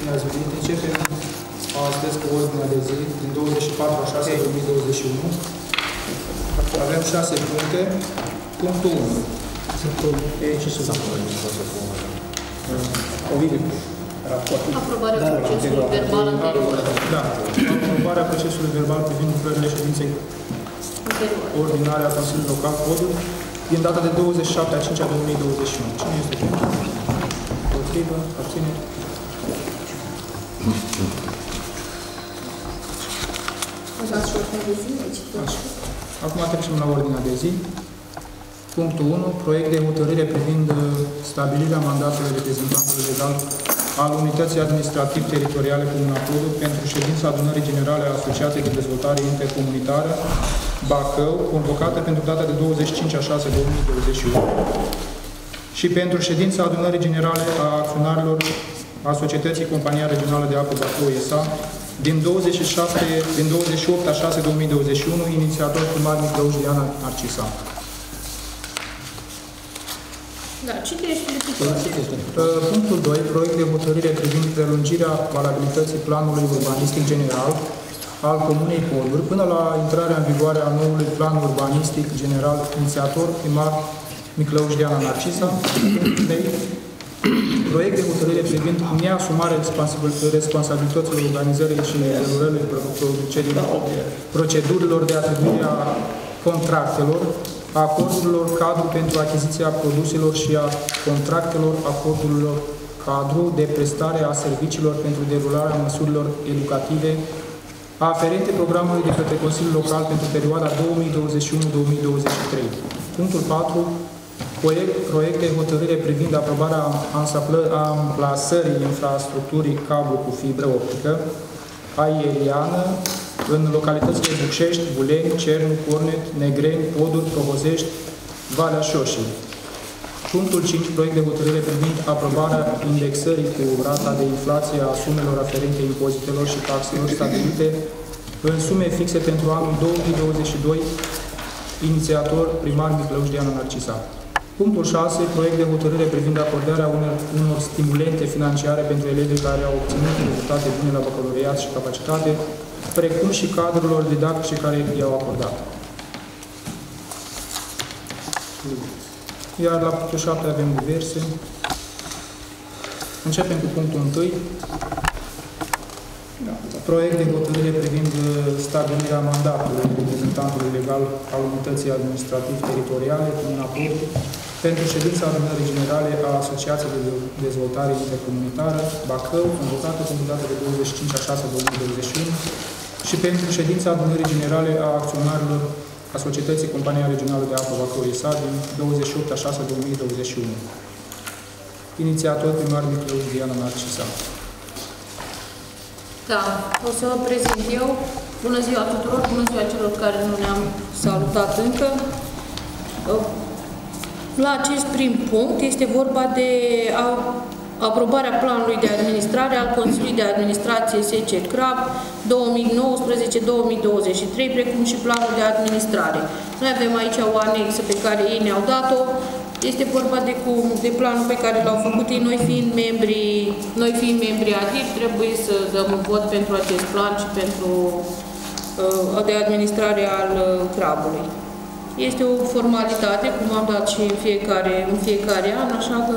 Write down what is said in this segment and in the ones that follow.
Bine ați venit. Începem astăzi cu ordinea de zi din 24/6/2021. Avem 6 puncte. Punctul 1. Ce se Aprobarea procesului verbal anterior. Da. Aprobarea procesului verbal privind lucrările ședinței ordinare a Consiliului Local Codul din data de 27/5/2021. Cine este pentru? Împotrivă? Abține? Acum trecem la ordinea de zi. Punctul 1. Proiect de hotărâre privind stabilirea mandatului reprezentantului legal al Unității Administrativ-Teritoriale Comuna Codul pentru ședința adunării generale a Asociației de Dezvoltare Intercomunitară Bacău, convocată pentru data de 25/6/2021 și pentru ședința adunării generale a acționarilor a Societății Compania Regională de Apă Bacău S.A. din 28/6/2021, inițiator primar Miclăuș Diana Narcisa. Da, citește. Punctul 2. Proiect de hotărâre privind prelungirea valabilității planului urbanistic general al Comunei Coduri până la intrarea în vigoare a noului plan urbanistic general, inițiator primar Miclăuș Diana Narcisa. Punctul 3. Proiect de hotărâre privind neasumarea responsabilităților organizării și derulării procedurilor de atribuire a contractelor, acordurilor cadru pentru achiziția produselor și a contractelor acordurilor cadru de prestare a serviciilor pentru derularea măsurilor educative aferente programului de către Consiliul Local pentru perioada 2021-2023. Punctul 4. Proiect de hotărâre privind aprobarea amplasării infrastructurii cablu cu fibră optică aeriană în localitățile Bucșești, Buleni, Cernu, Cornet, Negreni, Poduri, Provozești, Valea Șoșii. Punctul 5. Proiect de hotărâre privind aprobarea indexării cu rata de inflație a sumelor aferente impozitelor și taxelor stabilite în sume fixe pentru anul 2022, inițiator primar Miclăuș Diana Narcisa. Punctul 6. Proiect de hotărâre privind acordarea unor stimulente financiare pentru elevii care au obținut rezultate bune la bacalaureat și capacitate, precum și cadrelor didactice care i-au acordat. Iar la punctul 7 avem diverse. Începem cu punctul 1. Proiect de hotărâre privind stabilirea mandatului reprezentantului legal al Unității Administrativ-Teritoriale Comuna Codul pentru ședința adunării generale a Asociației de Dezvoltare Intercomunitară Bacău, convocată pentru data de 25/6/2021 și pentru ședința adunării generale a acționarilor a Societății Compania Regională de Apă Bacău S.A. din 28/6/2021. Inițiator primar Miclăuș Diana Narcisa. Da, o să vă prezint eu. Bună ziua tuturor, bună ziua celor care nu ne-am salutat încă. La acest prim punct este vorba de aprobarea planului de administrare al Consiliului de Administrație SC CRAB 2019-2023, precum și planul de administrare. Noi avem aici o anexă pe care ei ne-au dat-o. Este vorba de planul pe care l-au făcut ei. Noi fiind membri ADIR, trebuie să dăm un vot pentru acest plan și pentru de administrare al CRAB-ului. Este o formalitate, cum am dat și în fiecare an, așa că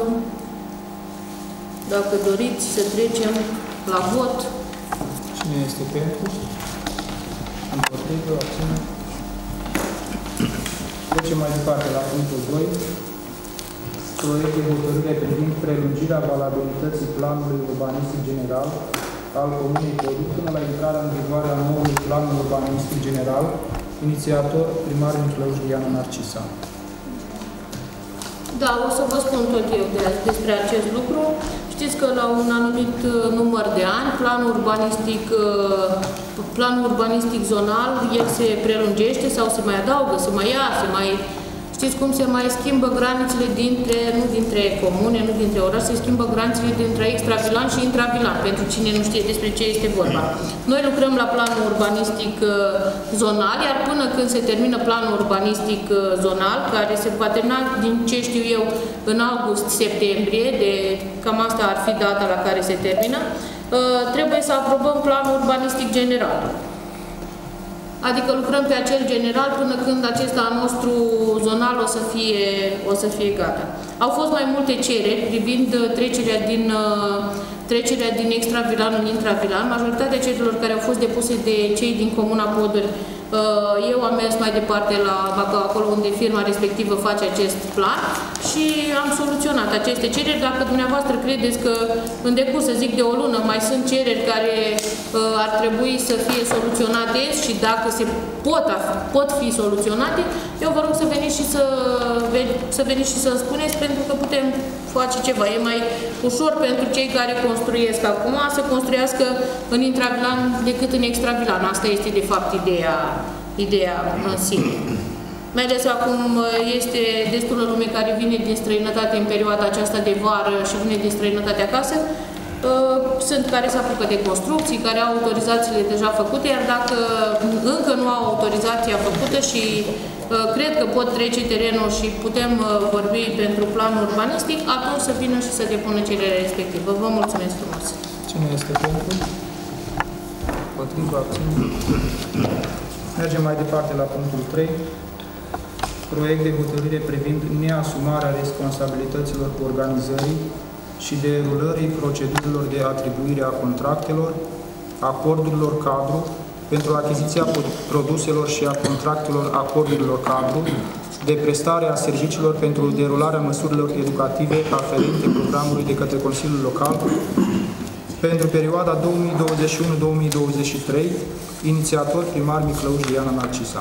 dacă doriți să trecem la vot. Cine este pentru? Împotrivă, abține. Trecem mai departe la punctul 2. Proiect de hotărâre privind prelungirea valabilității planului urbanistic general al Comunei Codul până la intrarea în vigoare a noului plan urbanistic general, inițiator primar Miclăuș Diana Narcisa. Da, o să vă spun tot eu despre acest lucru. Știți că la un anumit număr de ani, planul urbanistic zonal, el se prelungește sau se mai adaugă, se mai ia, Știți cum se mai schimbă granițele nu dintre comune, nu dintre oraș, se schimbă granițele dintre extravilan și intravilan, pentru cine nu știe despre ce este vorba. Noi lucrăm la planul urbanistic zonal, iar până când se termină planul urbanistic zonal, care se va termina, din ce știu eu, în august-septembrie, cam asta ar fi data la care se termină, trebuie să aprobăm planul urbanistic general. Adică lucrăm pe acel general până când acesta nostru zonal o să fie gata. Au fost mai multe cereri privind trecerea din extravilan în intravilan. Majoritatea cererilor care au fost depuse de cei din Comuna Poduri, eu am mers mai departe acolo unde firma respectivă face acest plan și am soluționat aceste cereri. Dacă dumneavoastră credeți că în decurs, să zic, de o lună mai sunt cereri care ar trebui să fie soluționate și dacă se pot fi soluționate, eu vă rog să veniți și să-mi spuneți, pentru că putem face ceva. E mai ușor pentru cei care construiesc acum să construiască în intravilan decât în extravilan. Asta este de fapt ideea în sine. Mai ales acum este destulă lume care vine din străinătate în perioada aceasta de vară și vine din străinătate acasă. Sunt care se apucă de construcții, care au autorizațiile deja făcute, iar dacă încă nu au autorizația făcută și cred că pot trece terenul și putem vorbi pentru planul urbanistic, atunci să vină și să depună cererea respectivă. Vă mulțumesc frumos! Cine este pentru? Potrivă, abținere. Mergem mai departe la punctul 3. Proiect de hotărâre privind neasumarea responsabilităților organizării și derulării procedurilor de atribuire a contractelor, acordurilor cadru pentru achiziția produselor și a contractelor acordurilor cadru, de prestare a serviciilor pentru derularea măsurilor educative aferente programului de către Consiliul Local pentru perioada 2021-2023, inițiator primar Miclăuș Diana Narcisa.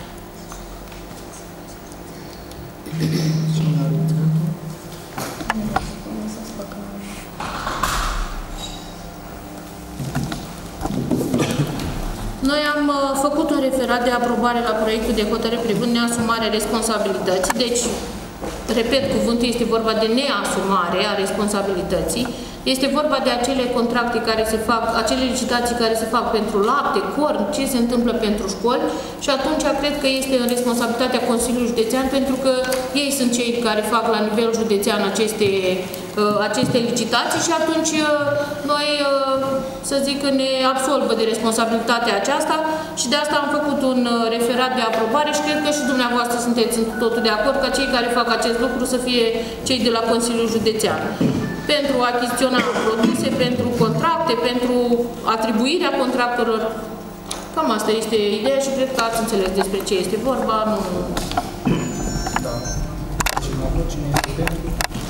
Noi am făcut un referat de aprobare la proiectul de hotărâre privind neasumarea responsabilității. Deci, repet, cuvântul este vorba de neasumare a responsabilității. Este vorba de acele contracte care se fac, acele licitații care se fac pentru lapte, corn, ce se întâmplă pentru școli și atunci cred că este în responsabilitatea Consiliului Județean, pentru că ei sunt cei care fac la nivel județean aceste licitații și atunci noi, să zic, ne absolvă de responsabilitatea aceasta și de asta am făcut un referat de aprobare și cred că și dumneavoastră sunteți totul de acord ca cei care fac acest lucru să fie cei de la Consiliul Județean. Pentru achiziționarea produse, pentru contracte, pentru atribuirea contractelor. Cam asta este ideea și cred că ați înțeles despre ce este vorba. Nu... Da. Cine este pentru?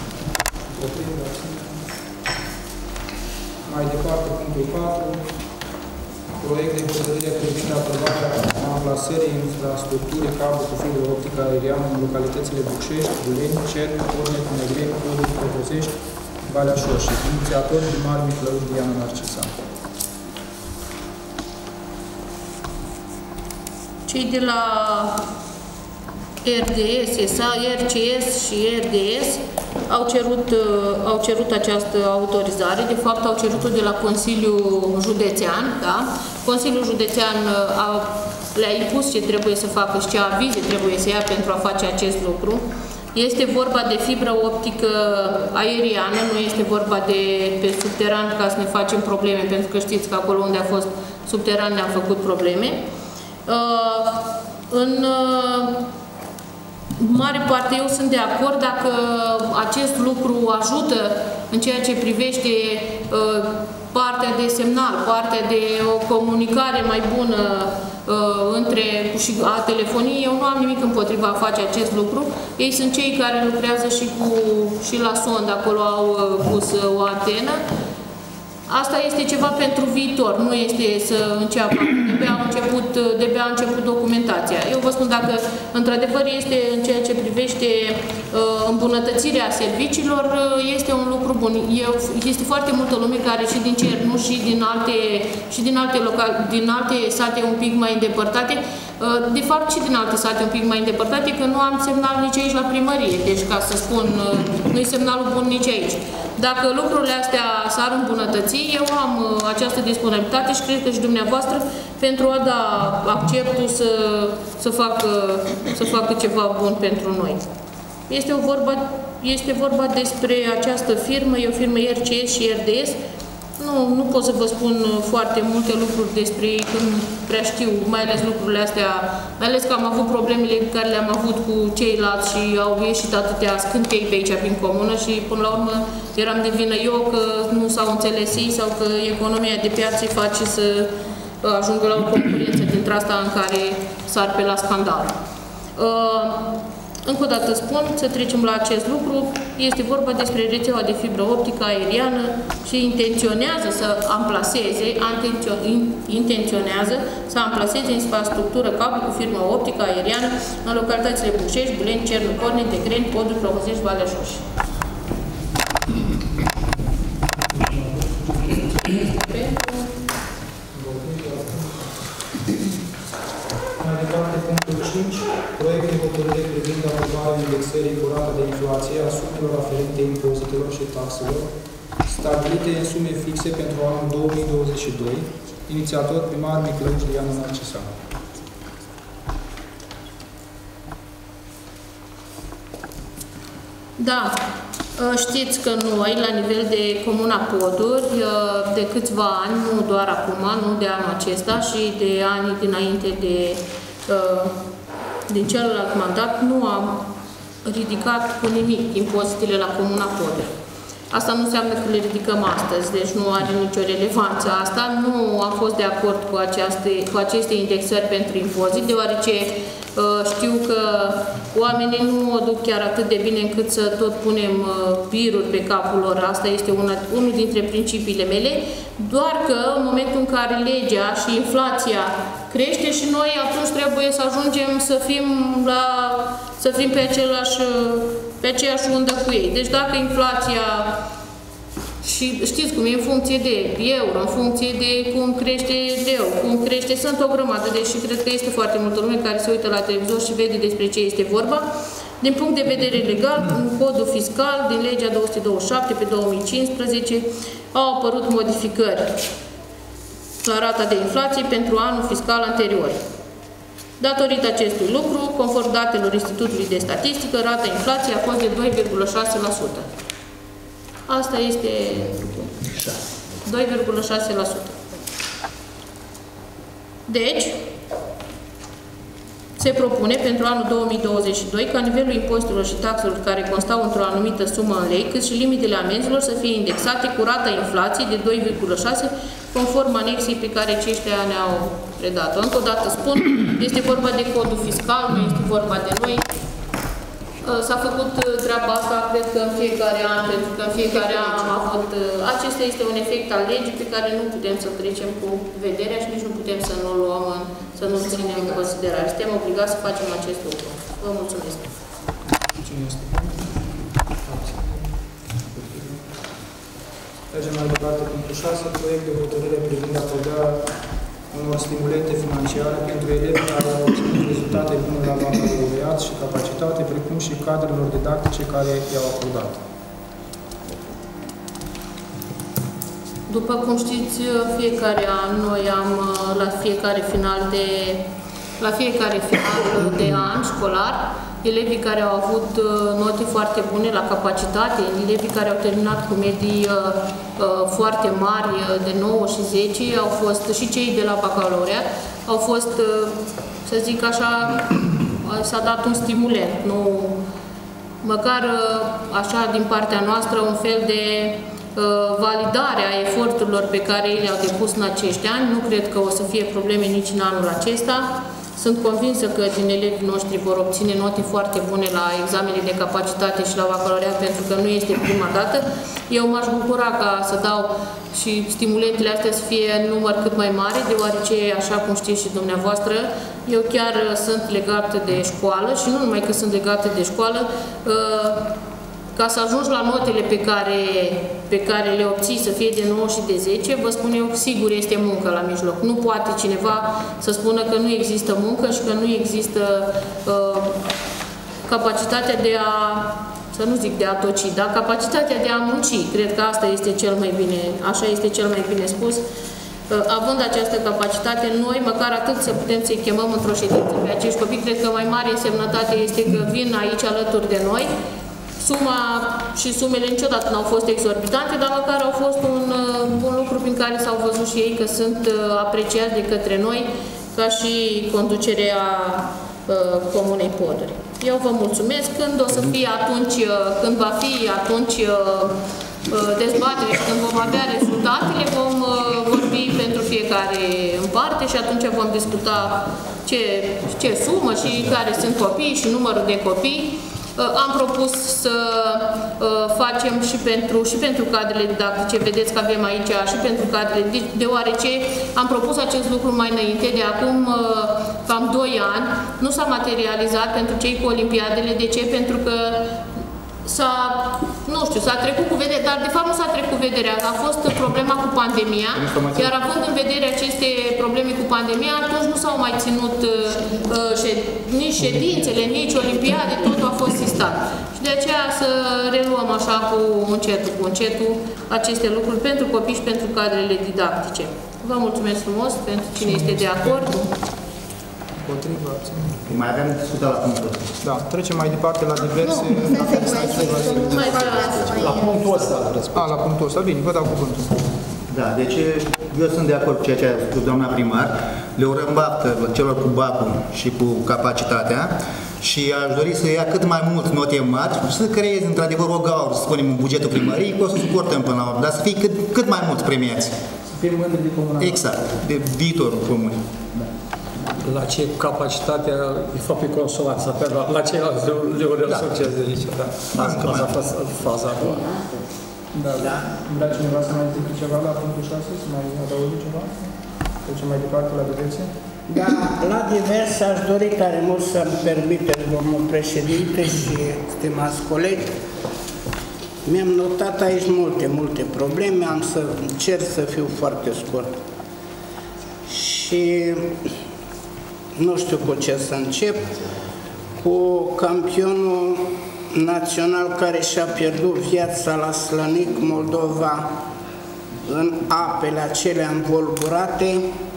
Mai departe, punctul 4. Proiect de hotărâre privind aprobarea amplasării infrastructurii cablu cu fibră optică aeriană în localitățile Bucești, Buleni, Cerc, Cornet, Negreni, Poduri, Provozești, Valea Șoșii. Inițiator primar Miclăuș Diana Narcisa. Cei de la RDS, RCS și RDS au cerut această autorizare. De fapt, au cerut-o de la Consiliul Județean. Da? Consiliul Județean le-a impus ce trebuie să facă și ce avize trebuie să ia pentru a face acest lucru. Este vorba de fibră optică aeriană, nu este vorba de pe subteran ca să ne facem probleme, pentru că știți că acolo unde a fost subteran ne-am făcut probleme. În mare parte eu sunt de acord dacă acest lucru ajută în ceea ce privește partea de semnal, partea de o comunicare mai bună și a telefoniei. Eu nu am nimic împotriva a face acest lucru. Ei sunt cei care lucrează și la sond, acolo au pus o antenă. Asta este ceva pentru viitor, nu este să înceapă. De-abia a început documentația. Eu vă spun, dacă într-adevăr este în ceea ce privește îmbunătățirea serviciilor, este un lucru bun. Este foarte multă lume care și din Cernu și din alte sate un pic mai îndepărtate De fapt, și din alte sate un pic mai îndepărtate, că nu am semnal nici aici la primărie, deci ca să spun, nu-i semnalul bun nici aici. Dacă lucrurile astea s-ar îmbunătăți, eu am această disponibilitate și cred că și dumneavoastră pentru a da acceptul să facă ceva bun pentru noi. Este vorba despre această firmă, e o firmă RCS și RDS. Nu pot să vă spun foarte multe lucruri despre ei, că nu prea știu, mai ales lucrurile astea, mai ales că am avut problemele care le-am avut cu ceilalți și au ieșit atâtea scântei pe aici prin comună și până la urmă eram de vină eu că nu s-au înțeles ei sau că economia de piață îi face să ajungă la o concurență dintre asta în care sar pe la scandal. Încă o dată spun, să trecem la acest lucru, este vorba despre rețeaua de fibră optică aeriană și intenționează să amplaseze infrastructură cablu cu firmă optică aeriană în localitățile Bușești, Buleni, Cernu, Corne, Tegreni, Podul, Plovăzești, Valea Șoș. Mai departe, punctul 5, proiect de hotărâre privind aprobarea indexării cu rata de inflație a sumelor aferente impozitelor și taxelor stabilite în sume fixe pentru anul 2022, inițiator primar Miclăuț Liana Narcisan. Da, știți că noi, la nivel de Comuna Poduri, de câțiva ani, nu doar acum, nu de anul acesta, și de ani dinainte din celălalt mandat, nu am ridicat cu nimic impozitele la Comuna Poduri. Asta nu înseamnă că le ridicăm astăzi, deci nu are nicio relevanță asta. Nu am fost de acord cu aceste indexări pentru impozit, deoarece știu că oamenii nu o duc chiar atât de bine încât să tot punem biruri pe capul lor. Asta este unul dintre principiile mele, doar că în momentul în care legea și inflația crește și noi atunci trebuie să ajungem să fim pe aceeași undă cu ei. Deci dacă inflația, și știți cum e, în funcție de euro, în funcție de cum crește leu, cum crește, sunt o grămadă, deși cred că este foarte multă lume care se uită la televizor și vede despre ce este vorba. Din punct de vedere legal, în codul fiscal, din legea 227 pe 2015, au apărut modificări la rata de inflație pentru anul fiscal anterior. Datorită acestui lucru, conform datelor Institutului de Statistică, rata inflației a fost de 2,6%. Asta este 2,6%. Deci, se propune pentru anul 2022 ca nivelul impozitelor și taxelor care constau într-o anumită sumă în lei, cât și limitele amenzilor să fie indexate cu rata inflației de 2,6%, conform anexei pe care aceștia ne-au predat-o. Încă o dată spun, este vorba de codul fiscal, nu este vorba de noi. S-a făcut treaba asta, cred că în fiecare an, pentru că în fiecare an am avut... Acesta este un efect al legii pe care nu putem să trecem cu vederea și nici nu putem să nu-l luăm, să nu-l ținem în considerare. Suntem obligați să facem acest lucru. Vă mulțumesc. Cine este? Mergem mai departe, punctul 6, proiect de hotărâre privind acordarea unor stimulente financiare pentru elevi care au obținut rezultate bune la bacalaureat și capacitate, precum și cadrelor didactice care i-au acordat. După cum știți, fiecare an noi am la fiecare final de an școlar, elevii care au avut note foarte bune la capacitate, elevii care au terminat cu medii foarte mari de 9 și 10, au fost și cei de la bacalaureat, au fost, să zic așa, s-a dat un stimulent, nu, măcar așa din partea noastră un fel de validare a eforturilor pe care ei le-au depus în acești ani. Nu cred că o să fie probleme nici în anul acesta. Sunt convinsă că din elevii noștri vor obține note foarte bune la examene de capacitate și la bacalaureat, pentru că nu este prima dată. Eu m-aș bucura ca să dau și stimulentele astea să fie în număr cât mai mare, deoarece, așa cum știți și dumneavoastră, eu chiar sunt legată de școală și nu numai că sunt legată de școală, ca să ajungi la notele pe care le obții să fie de 9 și de 10, vă spun eu, sigur este muncă la mijloc. Nu poate cineva să spună că nu există muncă și că nu există capacitatea de a, să nu zic de a toci, dar capacitatea de a munci. Cred că asta este cel mai bine, așa este cel mai bine spus. Având această capacitate, noi, măcar atât să putem să-i chemăm într-o ședință pe acești copii, cred că mai mare însemnătate este că vin aici alături de noi. Suma și sumele niciodată n-au fost exorbitante, dar măcar au fost un lucru prin care s-au văzut și ei că sunt apreciați de către noi, ca și conducerea Comunei Poduri. Eu vă mulțumesc. Când o să fie atunci, când va fi atunci dezbatere și când vom avea rezultatele, vom vorbi pentru fiecare în parte și atunci vom discuta ce sumă și care sunt copiii și numărul de copii. Am propus să facem și pentru cadrele didactice, vedeți că avem aici și pentru cadrele, deoarece am propus acest lucru mai înainte, de acum cam 2 ani, nu s-a materializat pentru cei cu Olimpiadele. De ce? Pentru că s-a trecut cu vedere, dar de fapt nu s-a trecut cu vederea, a fost problema cu pandemia, iar având în vedere aceste probleme cu pandemia, atunci nu s-au mai ținut nici ședințele, nici Olimpiade, totul a fost sistat. Și de aceea să reluăm așa cu încetul aceste lucruri pentru copii și pentru cadrele didactice. Vă mulțumesc frumos pentru cine este de acord. Mai avem discutat la punctul ăsta. Da, trecem mai departe la diverse... La punctul ăsta. La punctul ăsta. Bine, vă dau cuvântul. Da, deci eu sunt de acord cu ceea ce a spus doamna primar. Le urăm baftă celor cu BAC-ul și cu capacitatea și aș dori să ia cât mai mult note mari și să creeze într-adevăr o gaură, să spunem, în bugetul primăriei, că o să suportăm până la urmă, dar să fie cât mai mulți premiați. Să fie mândri de comună. Exact, de viitorul comun. La ce capacitatea, de fapt, e consonanță, la ceilalți le asociază aici, da. Asta a fost faza a doua. Da. Vrea cineva să mai zică ceva la punctul 6? Să mai adaugi ceva? Trecem mai departe la diverse? Da, la diverse aș dori tare mult să-mi permiteți, domnul președinte și stimați colegi. Mi-am notat aici multe probleme, am să încerc să fiu foarte scurt. Și nu știu cu ce să încep, cu campionul național care și-a pierdut viața la Slănic, Moldova, în apele acelea învolburate,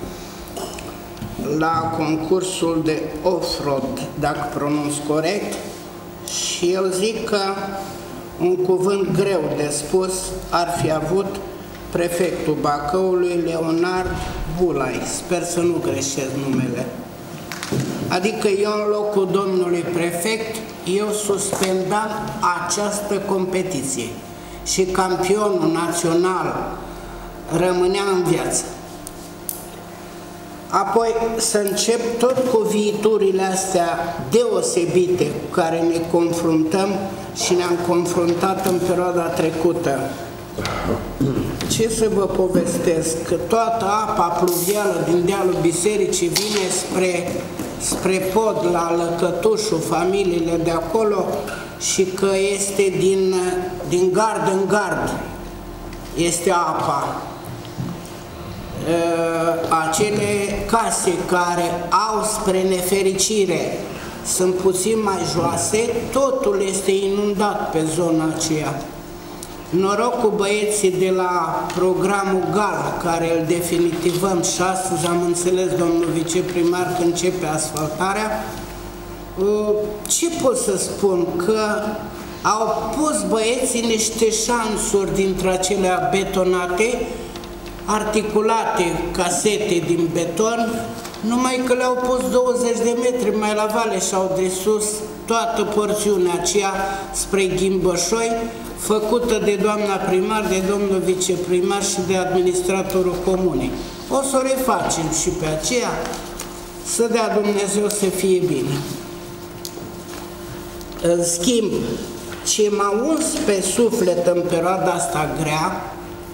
la concursul de off-road, dacă pronunț corect, și eu zic că un cuvânt greu de spus ar fi avut prefectul Bacăului, Leonard Bulai, sper să nu greșesc numele. Adică eu în locul domnului prefect, eu suspendam această competiție și campionul național rămânea în viață. Apoi să încep tot cu viiturile astea deosebite cu care ne confruntăm și ne-am confruntat în perioada trecută. Ce să vă povestesc? Că toată apa pluvială din dealul bisericii vine spre pod, la Lăcătușul, familiile de acolo, și că este din gard în gard. Este apa. Acele case care au spre nefericire sunt puțin mai joase, totul este inundat pe zona aceea. Noroc cu băieții de la programul GAL, care îl definitivăm și astăzi am înțeles, domnul viceprimar, că începe asfaltarea. Ce pot să spun? Că au pus băieții niște șansuri dintre acelea betonate, articulate, casete din beton, numai că le-au pus 20 de metri mai la vale și au desus toată porțiunea aceea spre Ghimbășoi, făcută de doamna primar, de domnul viceprimar și de administratorul comunei. O să o refacem și pe aceea, să dea Dumnezeu să fie bine. În schimb, ce m-a uns pe suflet în perioada asta grea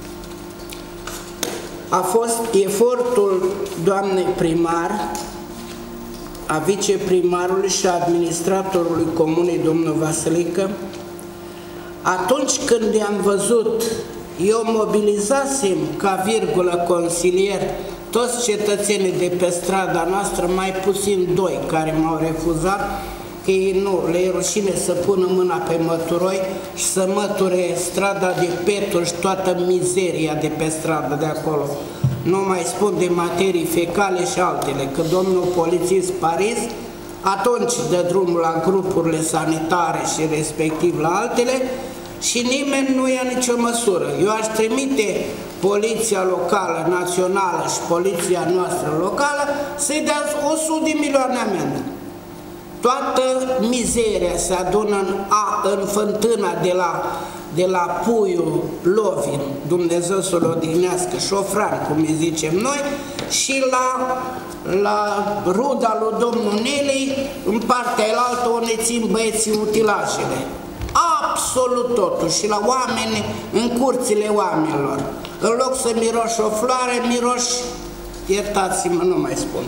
a fost efortul doamnei primar, a viceprimarului și a administratorului comunei, domnul Vasilică, Atunci când i-am văzut, eu mobilizasem ca virgulă consilier toți cetățenii de pe strada noastră, mai puțin 2 care m-au refuzat, că ei nu, le e rușine să pună mâna pe măturoi și să măture strada de peturi și toată mizeria de pe stradă de acolo. Nu mai spun de materii fecale și altele, că domnul polițist Paris atunci dă drumul la grupurile sanitare și respectiv la altele și nimeni nu ia nicio măsură. Eu aș trimite poliția locală, națională și poliția noastră locală să-i dea 100 de milioane amendă. Toată mizeria se adună în fântâna de la puiul Lovin, Dumnezeu să-l odihnească, Șofran, cum îi zicem noi, și la ruda lui domnul Neli, în partea elaltă unde țin băieții utilajele. Absolut totul. Și la oameni, în curțile oamenilor. În loc să miroși o floare, miroși, iertați-mă, nu mai spun.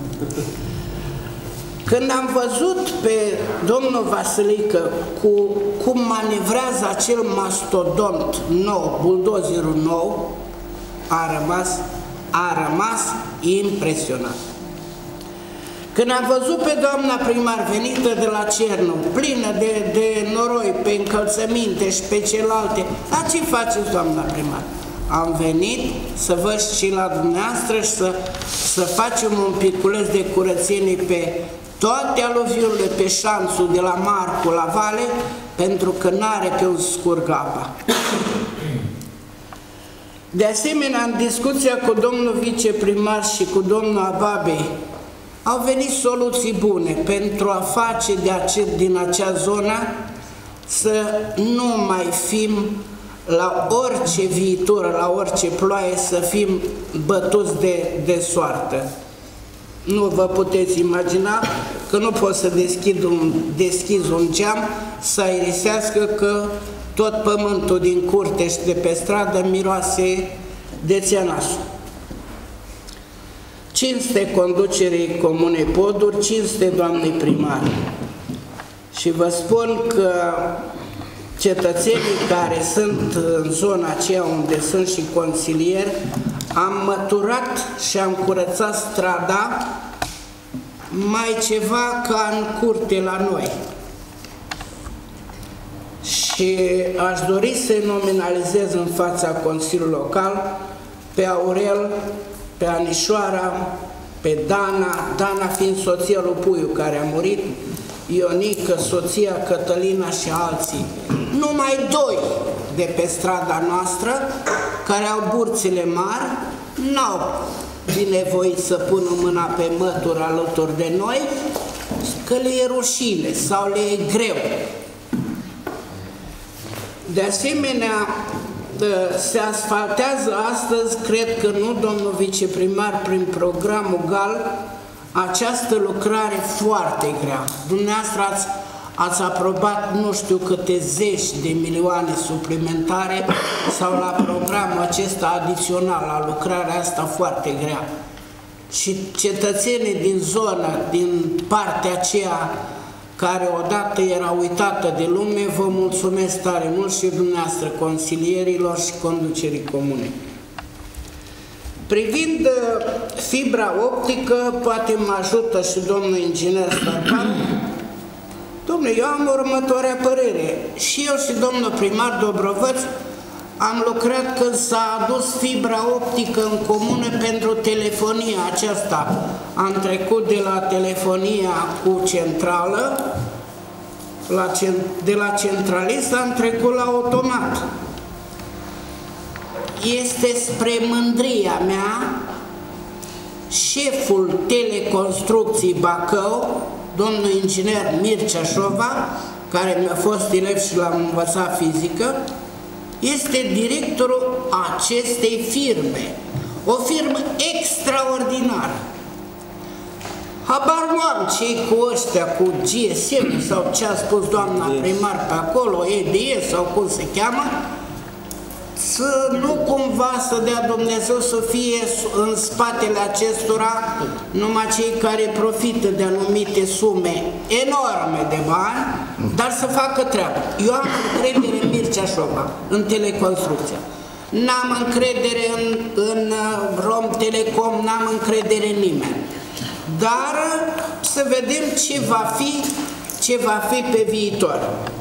Când am văzut pe domnul Vasilică cum manevrează acel mastodont nou, buldozerul nou, a rămas impresionat. Când am văzut pe doamna primar venită de la Cernău, plină de noroi pe încălțăminte și pe celelalte, dar ce faceți, doamna primar? Am venit să văd și la dumneavoastră și să facem un piculeț de curățenie pe toate aluviurile pe șanțul de la Marcu la Vale, pentru că n-are pe un scurg apa. De asemenea, în discuția cu domnul viceprimar și cu domnul Ababei, au venit soluții bune pentru a face din acea zonă să nu mai fim la orice viitor, la orice ploaie, să fim bătuți de soartă. Nu vă puteți imagina că nu pot să deschizi un geam să aerisească, că tot pământul din curte și de pe stradă miroase de țeanașul. Cinste conducerii Comunei Poduri, cinste doamnei primar. Și vă spun că cetățenii care sunt în zona aceea unde sunt și consilieri, am măturat și am curățat strada mai ceva ca în curte la noi. Și aș dori să-i nominalizez în fața Consiliului Local pe Aurel, pe Anișoara, pe Dana fiind soția lui Puiu care a murit, Ionică, soția Cătălina și alții. Numai 2 de pe strada noastră care au burțile mari, n-au binevoit să pună mâna pe mături alături de noi, că le e rușine sau le e greu. De asemenea, se asfaltează astăzi, cred că nu, domnul viceprimar, prin programul GAL, această lucrare foarte grea. Dumneavoastră ați aprobat nu știu câte zeci de milioane suplimentare sau la programul acesta adițional, la lucrarea asta foarte grea. Și cetățenii din zonă, din partea aceea care odată era uitată de lume, vă mulțumesc tare mult și dumneavoastră, consilierilor și conducerii comune. Privind fibra optică, poate mă ajută și domnul inginer Starpan. Domnule, eu am următoarea părere. Și eu și domnul primar Dobrovăț am lucrat când s-a adus fibra optică în comună pentru telefonia aceasta. Am trecut de la telefonia cu centrală, de la centralist am trecut la automat. Este spre mândria mea șeful Teleconstrucții Bacău, domnul inginer Mircea Șova, care mi-a fost elev și l-am învățat fizică, este directorul acestei firme. O firmă extraordinară. Habar nu am ce-i cu ăștia, cu GSM sau ce a spus doamna primar pe acolo, EDE sau cum se cheamă, să nu cumva să dea Dumnezeu să fie în spatele acestora numai cei care profită de anumite sume enorme de bani, dar să facă treabă. Eu am încredere în Mircea Ceașova, în teleconstrucție. N-am încredere în Rom Telecom, n-am încredere în nimeni. Dar să vedem ce va fi pe viitor.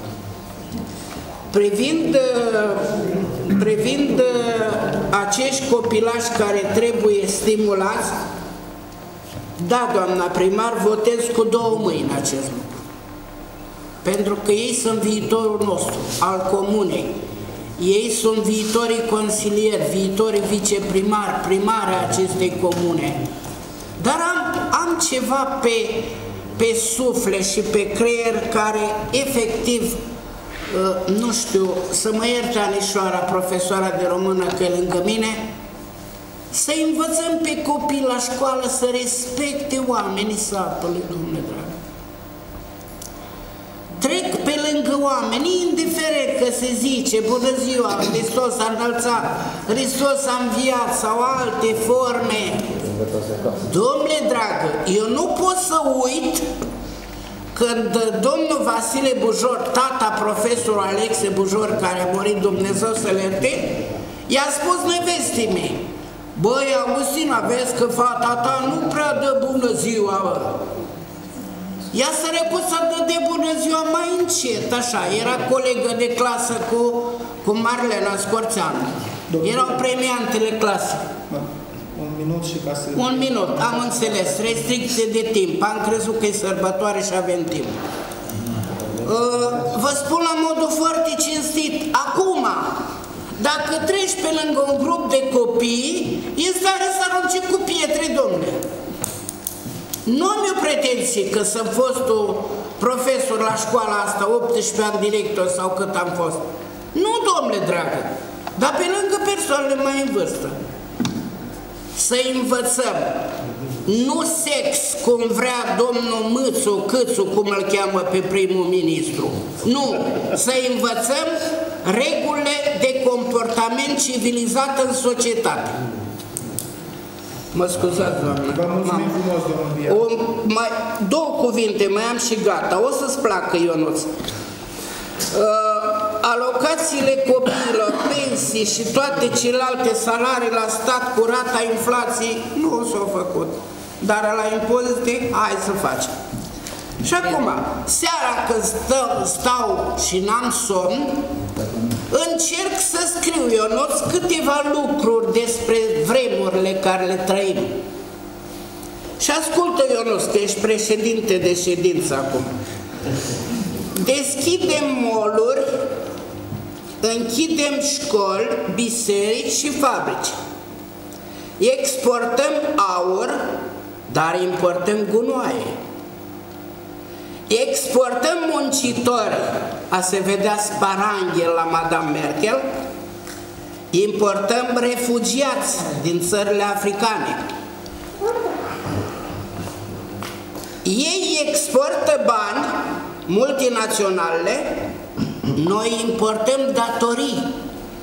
Privind acești copilași care trebuie stimulați, da, doamna primar, votez cu două mâini acest lucru. Pentru că ei sunt viitorul nostru, al comunei. Ei sunt viitorii consilieri, viitorii viceprimari, primari acestei comune. Dar am ceva pe suflet și pe creier care efectiv, nu știu, să mă ierte Anișoara, profesoara de română, că e lângă mine, să învățăm pe copii la școală să respecte oamenii satului, Doamne dragă. Trec pe lângă oameni, indiferent că se zice bună ziua, Hristos a înălțat, Hristos a înviat sau alte forme. Domnule dragă, eu nu pot să uit când domnul Vasile Bujor, tata profesorul Alexe Bujor, care a murit, Dumnezeu să-l ierte, i-a spus nevestii mei: băi, Augustina, vezi că fata ta nu prea dă bună ziua, bă. Ea sărăcuța dă de bună ziua mai încet, așa, era colegă de clasă cu Marlena Scorțeanu. Erau premiantele clasei. Un minut și ca să... Un minut, am înțeles, restricție de timp, am crezut că e sărbătoare și avem timp. Vă spun la modul foarte cinstit, acum, dacă treci pe lângă un grup de copii, e stare să arunci cu pietre, domnule. Nu am eu pretenții că sunt fost profesor la școala asta, 18 ani director sau cât am fost. Nu, domnule dragă, dar pe lângă persoanele mai în vârstă. Să învățăm, nu sex, cum vrea domnul Mâțu, Câțu, cum îl cheamă pe primul ministru. Nu, să învățăm regulile de comportament civilizat în societate. Mă scuzați, doamnă. Vă mulțumim frumos, domnul Bia. Două cuvinte, mai am și gata. O să-ți placă, Ionuț. Alocațiile copiilor, pensii și toate celelalte salarii la stat cu rata inflației nu s-au făcut. Dar la impozite, hai să facem. Și acum, seara când stau și n-am somn, încerc să scriu, Ionuț, câteva lucruri despre vremurile care le trăim. Și ascultă, Ionuț, că ești președinte de ședință acum. Deschidem mall-uri, închidem școli, biserici și fabrici. Exportăm aur, dar importăm gunoaie. Exportăm muncitori, a se vedea sparanghel la Madame Merkel, importăm refugiați din țările africane. Ei exportă bani, multinaționale, noi importăm datorii.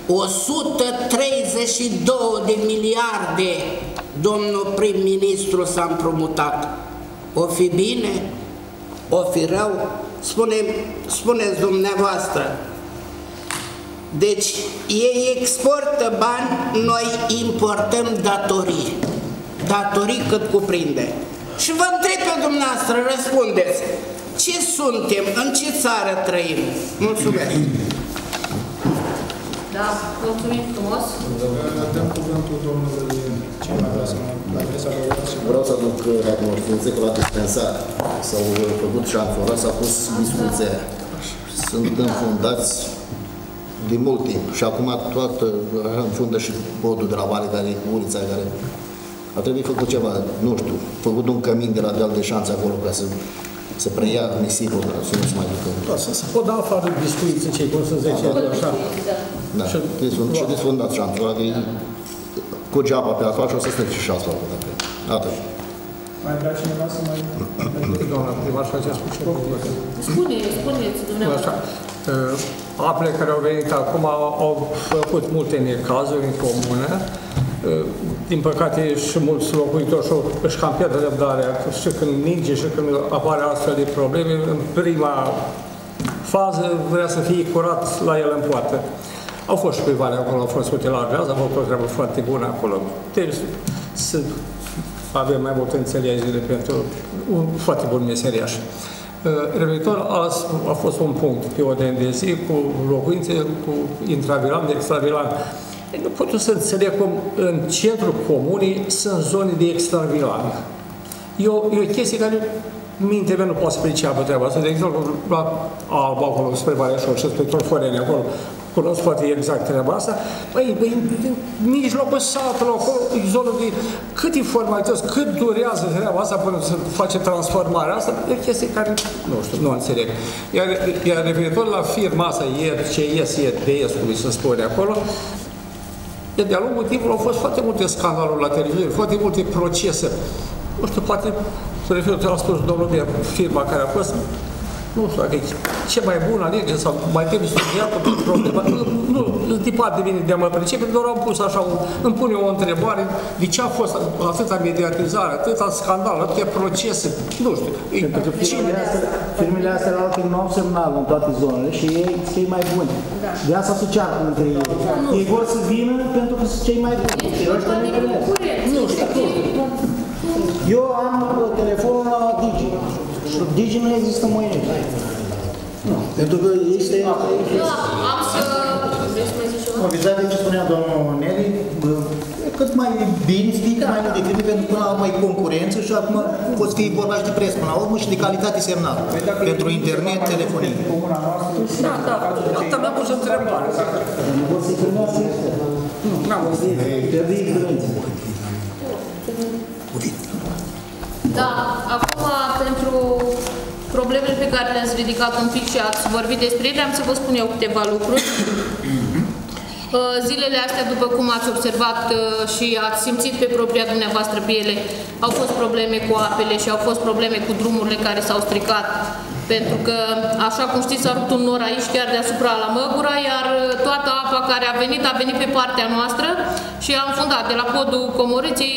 132 de miliarde, domnul prim-ministru s-a împrumutat. O fi bine? O fi rău? Spuneți dumneavoastră. Deci, ei exportă bani, noi importăm datorii. Datorii cât cuprinde. Și vă întreb pe dumneavoastră, răspundeți. Ce suntem? În ce țară trăim? Mulțumesc! Da, mulțumim frumos. Dăm cuvântul domnului cineva vrea să mai adresa la votație. Vreau să aduc la cunoștință că la dispensar s-au făcut și amfora, s-a pus discuția. Sunt înfundați de mult timp și acum toată înfundă și podul de la vale, care e ulița, care a trebuit făcut ceva, nu știu, făcut un cămin de la deal de șanță acolo ca să preia nisipul, să nu se mai ducă. Da, să pot da afară biscuiți, cei cum să zice, așa. Da, și desfundat și amfora, că cu geaba pe asfalt și o să strice și asfaltul. Atât. Mai vrea cineva să mai... Doamna primar, și acest spus ceva. Spuneți, dumneavoastră. Apele care au venit acum au făcut multe necazuri în comună. Din păcate și mulți locuitori își cam pierd răbdarea și când ninge și când apare astfel de probleme. În prima fază, vrea să fie curat la el în poartă. Au fost și cuiva acolo, au fost utilajează, au făcut o treabă foarte bună acolo. Trebuie să avem mai multă înțelegere pentru un foarte bun meseriaș. Referitor, azi a fost un punct pe ordine de zi cu locuințe, cu intravilan, de extravilan. Nu pot să înțeleg cum în centrul comunii sunt zone de extravilan. E o chestie care minte mea nu poate să priceapă treaba asta. De exemplu, la Alba, acolo, spre Baleșor și spre Torforeni, acolo, cunosc foarte exact treaba asta. Băi, în mijlocul satului, acolo, e zonă de câte formalități, cât durează treaba asta până să face transformarea asta, e o chestie care, nu știu, nu înțeleg. Iar referitor la firma asta, CSDS, cum se spune acolo, de-a lungul timpului au fost foarte multe scandaluri la televiziune, foarte multe procese. Nu știu, poate, referitor la spus domnul Bier, firma care a fost, nu știu dacă e ce mai bună alege sau mai trebuie studiată problema. Nu, departe de mine de a mă pricepe, doar am pus așa, îmi pune o întrebare de ce a fost atâta mediatizare, atâta scandal, atâtea procese, nu știu. Firmele astea la alte nu au semnal în toate zonele și ei sunt cei mai buni. Da. De asta se ceartă între ei. Ei vor să vină pentru că sunt cei mai buni. Nu știu. Eu am telefonul la Digi. Și Digi nu există mâine. Nu. Pentru că este... Am să... Vrei să mai zici ceva? Vizat de ce spunea domnul Neri, cât mai bine să fie, cât mai multe firme, pentru că au mai concurență și acum poți fi vorba și de preț până la urmă și de calitate semnal. Pentru internet, telefonie. Da. Asta mi-a pus o întrebare. Nu pot să-i primească ăștia. Nu. N-am văzut. Pierde experiență. Da, acum pentru problemele pe care le-ați ridicat un pic și ați vorbit despre ele, am să vă spun eu câteva lucruri. Zilele astea, după cum ați observat și ați simțit pe propria dumneavoastră piele, au fost probleme cu apele și au fost probleme cu drumurile care s-au stricat. Pentru că, așa cum știți, s-a rupt un nor aici, chiar deasupra la Măgura, iar toată apa care a venit pe partea noastră și a înfundat. De la podul Comoriței,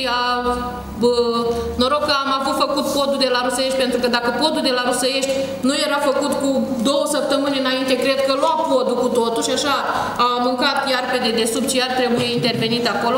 noroc că am avut făcut podul de la Rusăiești, pentru că dacă podul de la Rusăiești nu era făcut cu 2 săptămâni înainte, cred că lua podul cu totul și așa a mâncat iar pe dedesubt și iar trebuie intervenit acolo.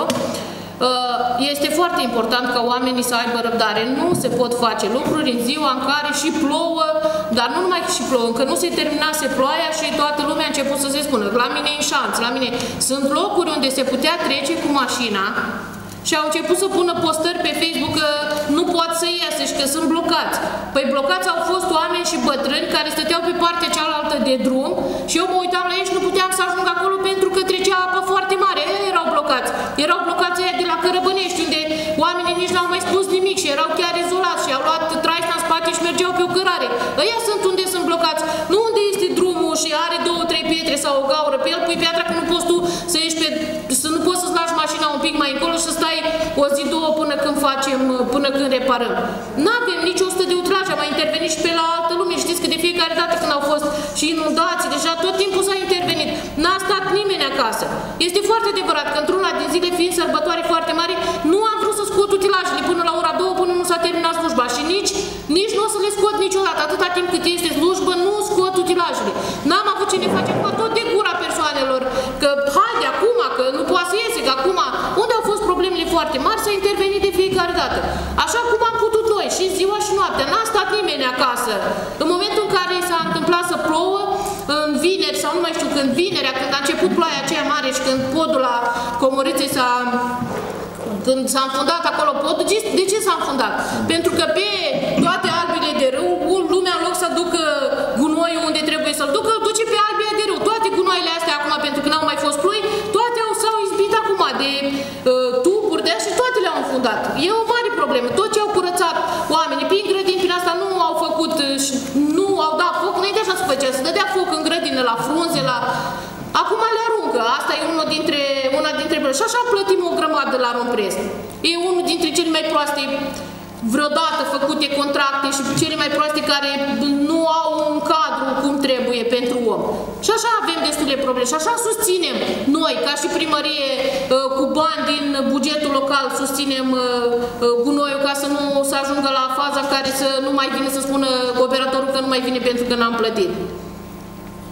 Este foarte important ca oamenii să aibă răbdare. Nu se pot face lucruri în ziua în care și plouă, dar nu numai că și plouă, încă nu se terminase ploaia și toată lumea a început să se spună. La mine în șanț, la mine sunt locuri unde se putea trece cu mașina și au început să pună postări pe Facebook că nu pot să iasă și că sunt blocați. Păi blocați au fost oameni și bătrâni care stăteau pe partea cealaltă de drum și eu mă uitam la ei și nu puteam să ajung acolo pentru că trecea apă foarte mare. Erau blocați. Erau blocați aia de la Cărăbănești, unde oamenii nici n-au mai spus nimic și erau chiar izolați și au luat traista în spate și mergeau pe o cărare. Ăia sunt unde sunt blocați. Nu unde este drumul și are 2-3 pietre sau o gaură pe el, pui piatra că nu poți tu să ieși să nu poți să-ți lași mașina un pic mai încolo și să stai o zi, 2 până când reparăm. N-avem nici 100 de utilaj, am mai intervenit și pe la altă lume. Știți că de fiecare dată când au fost și inundații, deja tot timpul s-a intervenit. N-a stat nimeni acasă. Este foarte adevărat că într-una din zile, fiind sărbătoare foarte mari, nu am vrut să scot utilajele până la ora 2, până nu s-a terminat slujba și nici nu o să le scot niciodată. Atâta timp cât este slujbă, nu scot utilajele. N-am avut ce ne face acum tot de gura persoanelor, că haide acum, că nu poate să iese, că acum, unde au fost problemele foarte mari, s-a intervenit de fiecare dată. Așa cum am putut noi, și ziua și noaptea, n-a stat nimeni acasă. În momentul în care s-a întâmplat să plouă, în vineri sau nu mai știu când, vinerea, când a început ploaia aceea mare și când podul la Comoriței când s-a înfundat acolo podul, de ce s-a înfundat? Pentru că pe toate albile de râu, lumea în loc să ducă gunoiul unde trebuie să-l ducă, îl duce pe albile de râu. Toate gunoile astea acum, pentru că n-au mai fost ploi, toate s-au izbit acum de tuburi de și toate le-au înfundat. E o mare problemă. Tot ce au curățat oamenii prin grădini, prin asta nu au făcut, nu au dat foc, nu e de așa să făcea, să dădea foc în grădină, la frunze, la... Acum le aruncă. Asta e una dintre și așa plătim o grămadă la Romprest. E unul dintre cele mai proaste vreodată făcute contracte și cele mai proaste care nu au un cadru cum trebuie pentru om. Și așa avem destule probleme. Și așa susținem noi, ca și primărie, cu bani din bugetul local, susținem gunoiul ca să nu se ajungă la faza care să nu mai vine să spună operatorul că nu mai vine pentru că n-am plătit.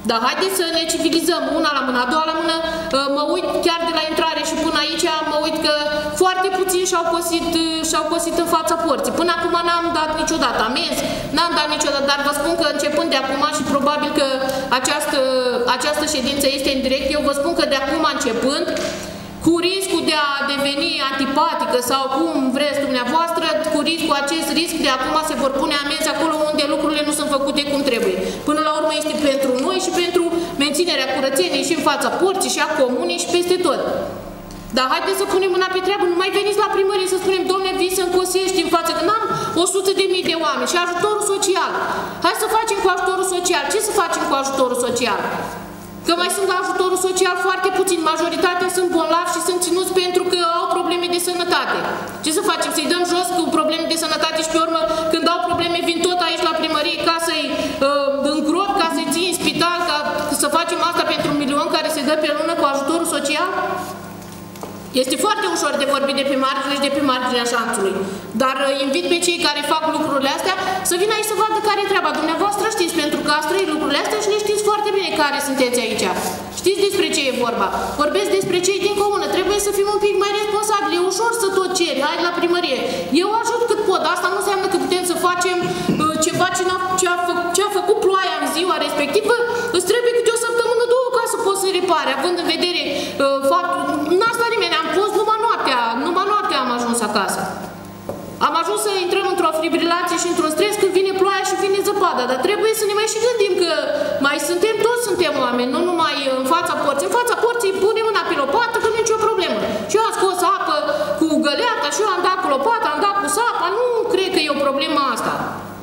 Dar haideți să ne civilizăm, una la mână, a doua la mână, mă uit chiar de la intrare și până aici, mă uit că foarte puțini și-au cosit în fața porții. Până acum n-am dat niciodată amenzi, n-am dat niciodată, dar vă spun că începând de acum și probabil că această ședință este în direct, eu vă spun că de acum începând, cu riscul de a deveni antipatică sau cum vreți dumneavoastră, cu acest risc de acum se vor pune amenzi acolo unde lucrurile nu sunt făcute cum trebuie. Până la urmă este pentru noi și pentru menținerea curățeniei și în fața porții și a comunei și peste tot. Dar haideți să punem mâna pe treabă, nu mai veniți la primărie să spunem, dom'le, vii să-mi cosești în față, că n-am 100.000 de oameni și ajutorul social. Hai să facem cu ajutorul social. Ce să facem cu ajutorul social? Că mai sunt la ajutorul social foarte puțin, majoritatea sunt bolnavi și sunt ținuți pentru că au probleme de sănătate. Ce să facem? Să-i dăm jos cu probleme de sănătate și pe urmă, când au probleme, vin tot aici la primărie ca să-i îngrop, ca să-i ții în spital, ca să facem asta pentru 1 milion care se dă pe lună cu ajutorul social? Este foarte ușor de vorbit de pe margine și de pe marginea șanțului. Dar invit pe cei care fac lucrurile astea să vină aici să vadă care e treaba. Dumneavoastră știți, pentru că ați trăit lucrurile astea și le știți foarte bine care sunteți aici. Știți despre ce e vorba. Vorbesc despre cei din comună. Trebuie să fim un pic mai responsabili. E ușor să tot ceri. Hai la primărie. Eu ajut cât pot. Asta nu înseamnă că putem să facem ceva ce a făcut ploaia în ziua respectivă. Îți trebuie câte o săptămână, 2 ca să poți să repare. Având în vedere faptul... N-a stat nimeni. Am fost numai noaptea am ajuns acasă. Am ajuns să intrăm într-o fibrilație și într-un stres când vine ploaia și vine zăpada, dar trebuie să ne mai și gândim că mai toți suntem oameni, nu numai în fața porții. În fața porții punem mâna pe lopată, că nu e nicio problemă. Și eu am scos apă cu găleata și eu am dat cu lopata, am dat cu sapa, nu cred că e o problemă asta.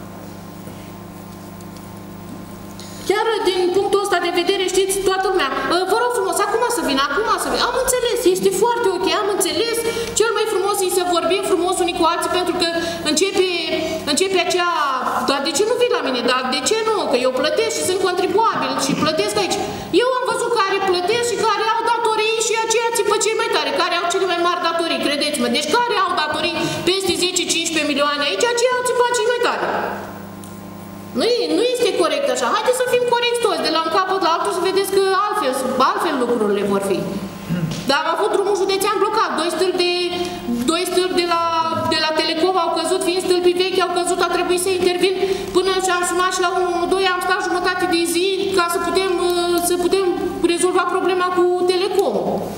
Chiar din punctul ăsta de vedere, știți, toată lumea, vă rog frumos, acum să vină. Am înțeles, este foarte ok, am înțeles, cel mai frumos e să vorbim frumos unii cu alții, pentru că începe acea, dar de ce nu vii la mine, dar de ce nu, că eu plătesc și sunt contribuabil și plătesc aici. Eu am văzut care plătesc și care au datorii și aceia țipă cei mai tare, care au cele mai mari datorii, credeți-mă. Deci care au datorii peste 10-15 milioane aici, aceia au țipat cei mai tare. Nu este corect așa. Haideți să fim corecți toți, de la un capăt la altul, să vedeți că altfel lucrurile vor fi. Dar am avut drumul județean blocat. 2 stâlpi de la Telecom au căzut, fiind stâlpii vechi au căzut, a trebuit să intervin până și am sunat și la 112, am stat jumătate de zi ca să putem rezolva problema cu Telecom.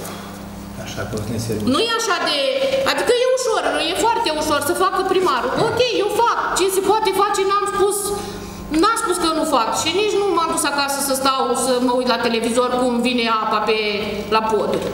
Nu e așa de... Adică e ușor, e foarte ușor să facă primarul. Ok, eu fac. Ce se poate face, n-am spus că nu fac. Și nici nu m-am dus acasă să stau, să mă uit la televizor cum vine apa la poduri.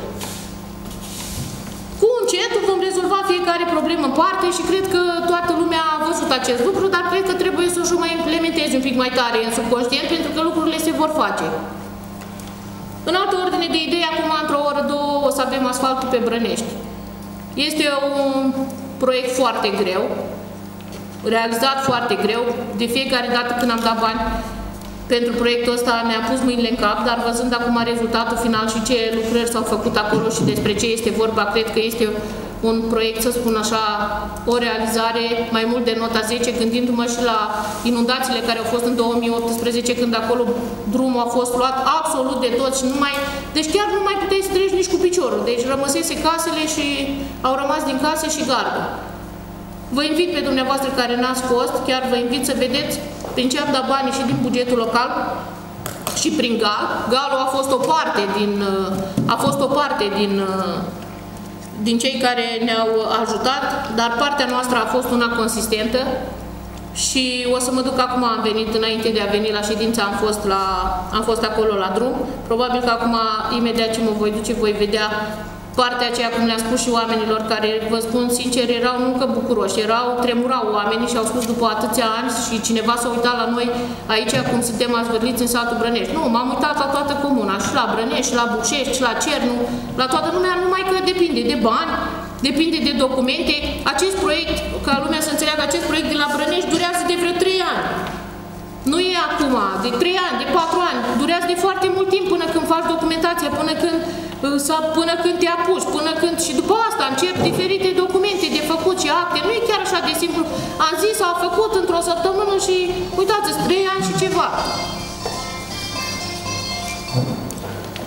Cu încetul vom rezolva fiecare problemă în parte și cred că toată lumea a văzut acest lucru, dar cred că trebuie să o mai implementezi un pic mai tare în subconștient, pentru că lucrurile se vor face. În altă ordine de idei, acum într-o oră, 2 o să avem asfaltul pe Brănești. Este un proiect foarte greu, realizat foarte greu. De fiecare dată când am dat bani pentru proiectul ăsta ne-a pus mâinile în cap, dar văzând acum rezultatul final și ce lucrări s-au făcut acolo și despre ce este vorba, cred că este un proiect, să spun așa, o realizare mai mult de nota 10, gândindu-mă și la inundațiile care au fost în 2018, când acolo drumul a fost luat absolut de tot și deci chiar nu mai puteai să treci nici cu piciorul. Deci rămăsese casele și au rămas din case și gardă. Vă invit pe dumneavoastră care n-ați fost, chiar vă invit să vedeți prin ce am dat banii și din bugetul local și prin GAL. GAL-ul a fost o parte din cei care ne-au ajutat, dar partea noastră a fost una consistentă și o să mă duc acum, am venit înainte de a veni la ședință, am fost acolo la drum. Probabil că acum, imediat ce mă voi duce, voi vedea partea aceea, cum le-am spus și oamenilor care, vă spun sincer, erau nu încă bucuroși, tremurau oamenii și au spus după atâția ani și cineva s-a uitat la noi aici cum suntem azvârliți în satul Brănești. Nu, m-am uitat la toată comuna, și la Brănești, și la Bucești, și la Cernu, la toată lumea, numai că depinde de bani, depinde de documente. Acest proiect, ca lumea să înțeleagă, acest proiect de la Brănești durează de vreo 3 ani. Nu e acum, de 3 ani, de 4 ani, durează de foarte mult timp până când faci documentația, până când te apuci, până când și după asta încep diferite documente de făcut și acte. Nu e chiar așa de simplu. Am zis, s-au făcut într-o săptămână și uitați-ți, 3 ani și ceva.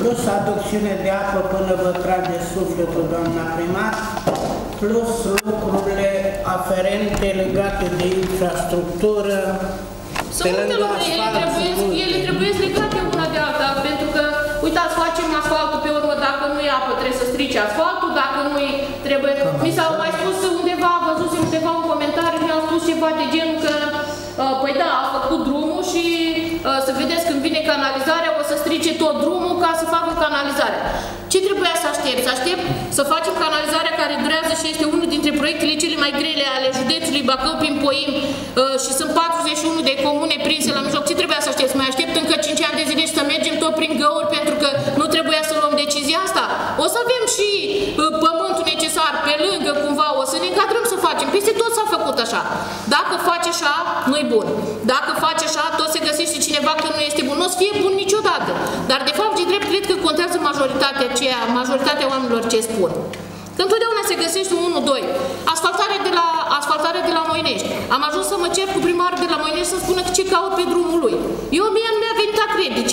plus aducțiune de apă până vă trage sufletul, doamna primar, plus lucrurile aferente legate de infrastructură. Sunt multe lucruri, ele trebuie legate una de alta, pentru că, uitați, facem asfaltul pe urmă, dacă nu e apă, trebuie să strice asfaltul, dacă nu trebuie... Mi s-au mai spus undeva, văzusem undeva un comentariu, mi-au spus ceva de genul că, păi da, a făcut drumul și să vedeți când vine canalizarea, o să strice tot drumul ca să facă canalizarea. Ce trebuia să aștept? Să aștept să facem canalizarea care durează și este unul dintre proiectele cele mai grele ale județului Bacău prin Poim și sunt 41 de comune prinse la mijloc. Ce trebuia să aștept? Să mai aștept încă 5 ani de zile și să mergem tot prin găuri pentru că nu trebuia să luăm decizia asta? O să avem și pământul necesar pe lângă cumva, o să ne încadrăm să facem. Peste tot s-a făcut așa. Dacă faci așa, nu-i bun. Dacă faci așa, tot se găsește cineva că nu este bun. Nu o să fie bun niciodată. Dar de fapt, de drept, cred că contează majoritatea oamenilor ce spun. Că întotdeauna se găsește 1-2. Asfaltarea de la Moinești. Am ajuns să mă cer cu primarul de la Moinești să spună ce caut pe drumul lui. Mie nu mi-a venit a crede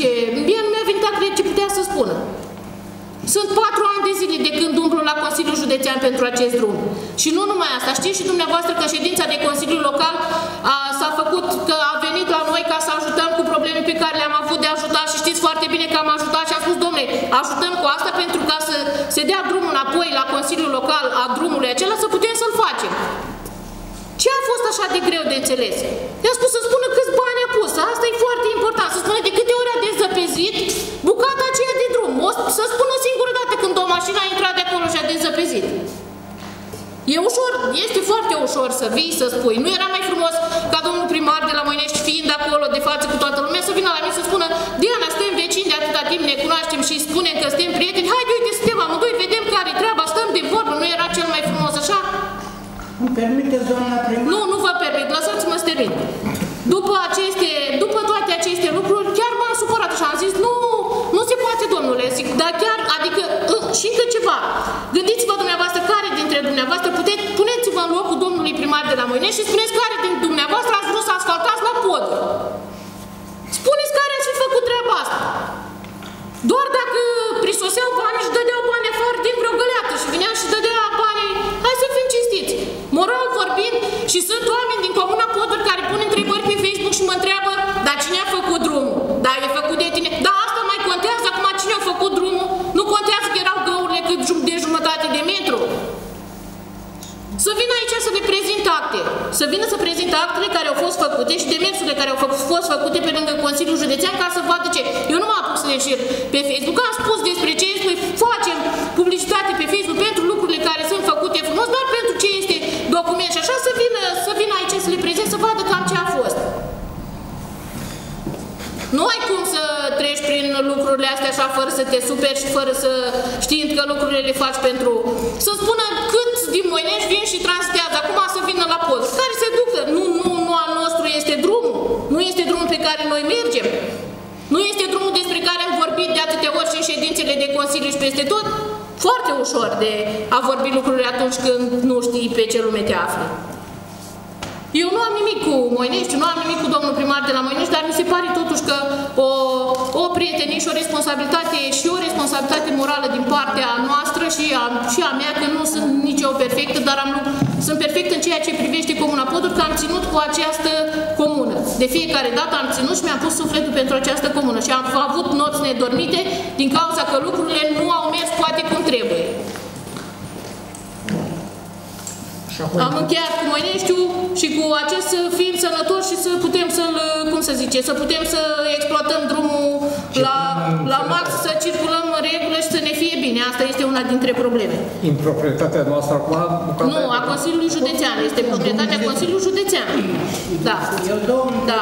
ce putea să spună. Sunt 4 ani de zile de când umblu la Consiliul Județean pentru acest drum. Și nu numai asta. Știți și dumneavoastră că ședința de Consiliu Local s-a făcut, că a venit la noi ca să ajutăm cu probleme pe care le-am avut de ajutat și știți foarte bine că am ajutat și am spus, domnule, ajutăm cu asta pentru ca să se dea drumul înapoi la Consiliul Local a drumului acela să putem să-l facem. Ce a fost așa de greu de înțeles? I-a spus să spună câți bani a pus. Asta e foarte important. Să spună de câte ori a dezăpezit bucata aceea de drum. Să spună singură dată când o mașină a intrat de acolo și a dezăpezit. E ușor, este foarte ușor să vii, să spui. Nu era mai frumos ca domnul primar de la Moinești, fiind acolo de față cu toată lumea, să vină la mine să spună: Diana, suntem vecini de atâta timp, ne cunoaștem și spunem că suntem prieteni. Haide, uite, suntem amândoi, vedem care-i treaba, stăm de vorbă. Nu era cel mai frumos așa? Îmi permiteți, doamna primar? Nu vă permit, lăsați-mă să termin. După toate aceste lucruri, chiar m-am supărat și am zis, nu se poate, domnule, zic, dar chiar, adică, și încă ceva. Gândiți-vă dumneavoastră care dintre dumneavoastră, puneți-vă în locul domnului primar de la Moinești și spuneți care dintre dumneavoastră ați vrut să asfaltați la pod. Spuneți care ați fi făcut treaba asta. Doar dacă prisoseau banii și dădeau bani afară din vreo găleată și vinea și dădea banii, hai să fim cinstiți. Moral vorbind, și sunt oameni din Comuna Poduri care pun întrebări pe Facebook și mă întreabă, dar cine a făcut drumul? Da, e făcut de tine. Da, asta mai contează acum cine a făcut drumul? Nu contează că erau găurile cât de jumătate de metru. Să vină aici să le prezint acte. Să vină să prezint actele care au fost făcute și demersurile care au fost făcute pe lângă Consiliul Județean ca să vadă ce. Eu nu mă apuc să le șir pe Facebook. Am spus despre ce este, facem publicitate pe Facebook pentru lucrurile care sunt făcute frumos, doar pentru ce este document și așa să vină aici să le prezint, să vadă cam ce a fost. Nu ai cum să treci prin lucrurile astea așa fără să te superi și fără să știind că lucrurile le faci pentru... Să spună cât din Moinești vin și transtează, acum să vină la pod. Care se ducă? Nu al nostru este drumul. Nu este drumul pe care noi mergem. Nu este drumul despre care am vorbit de atâtea ori și în ședințele de Consiliu și peste tot. Foarte ușor de a vorbi lucrurile atunci când nu știi pe ce lume te afli. Eu nu am nimic cu Moinești, nu am nimic cu domnul primar de la Moinești, dar mi se pare totuși că o prietenie și o responsabilitate și o responsabilitate morală din partea noastră și a mea, că nu sunt nici eu perfectă, dar sunt perfect în ceea ce privește Comuna Poduri, că am ținut cu această comună. De fiecare dată am ținut și mi-am pus sufletul pentru această comună și am avut nopți nedormite din cauza că lucrurile nu au mers poate cum trebuie. Am încheiat cu Moineștiul și cu acest fiind sănătos și să putem să-l, cum să zice, să putem să exploatăm drumul la max, să circulăm în regulă și să ne fie bine. Asta este una dintre probleme. Improprietatea noastră acum? Nu, a Consiliului Județean. Este proprietatea Consiliului Județean. Da. Da.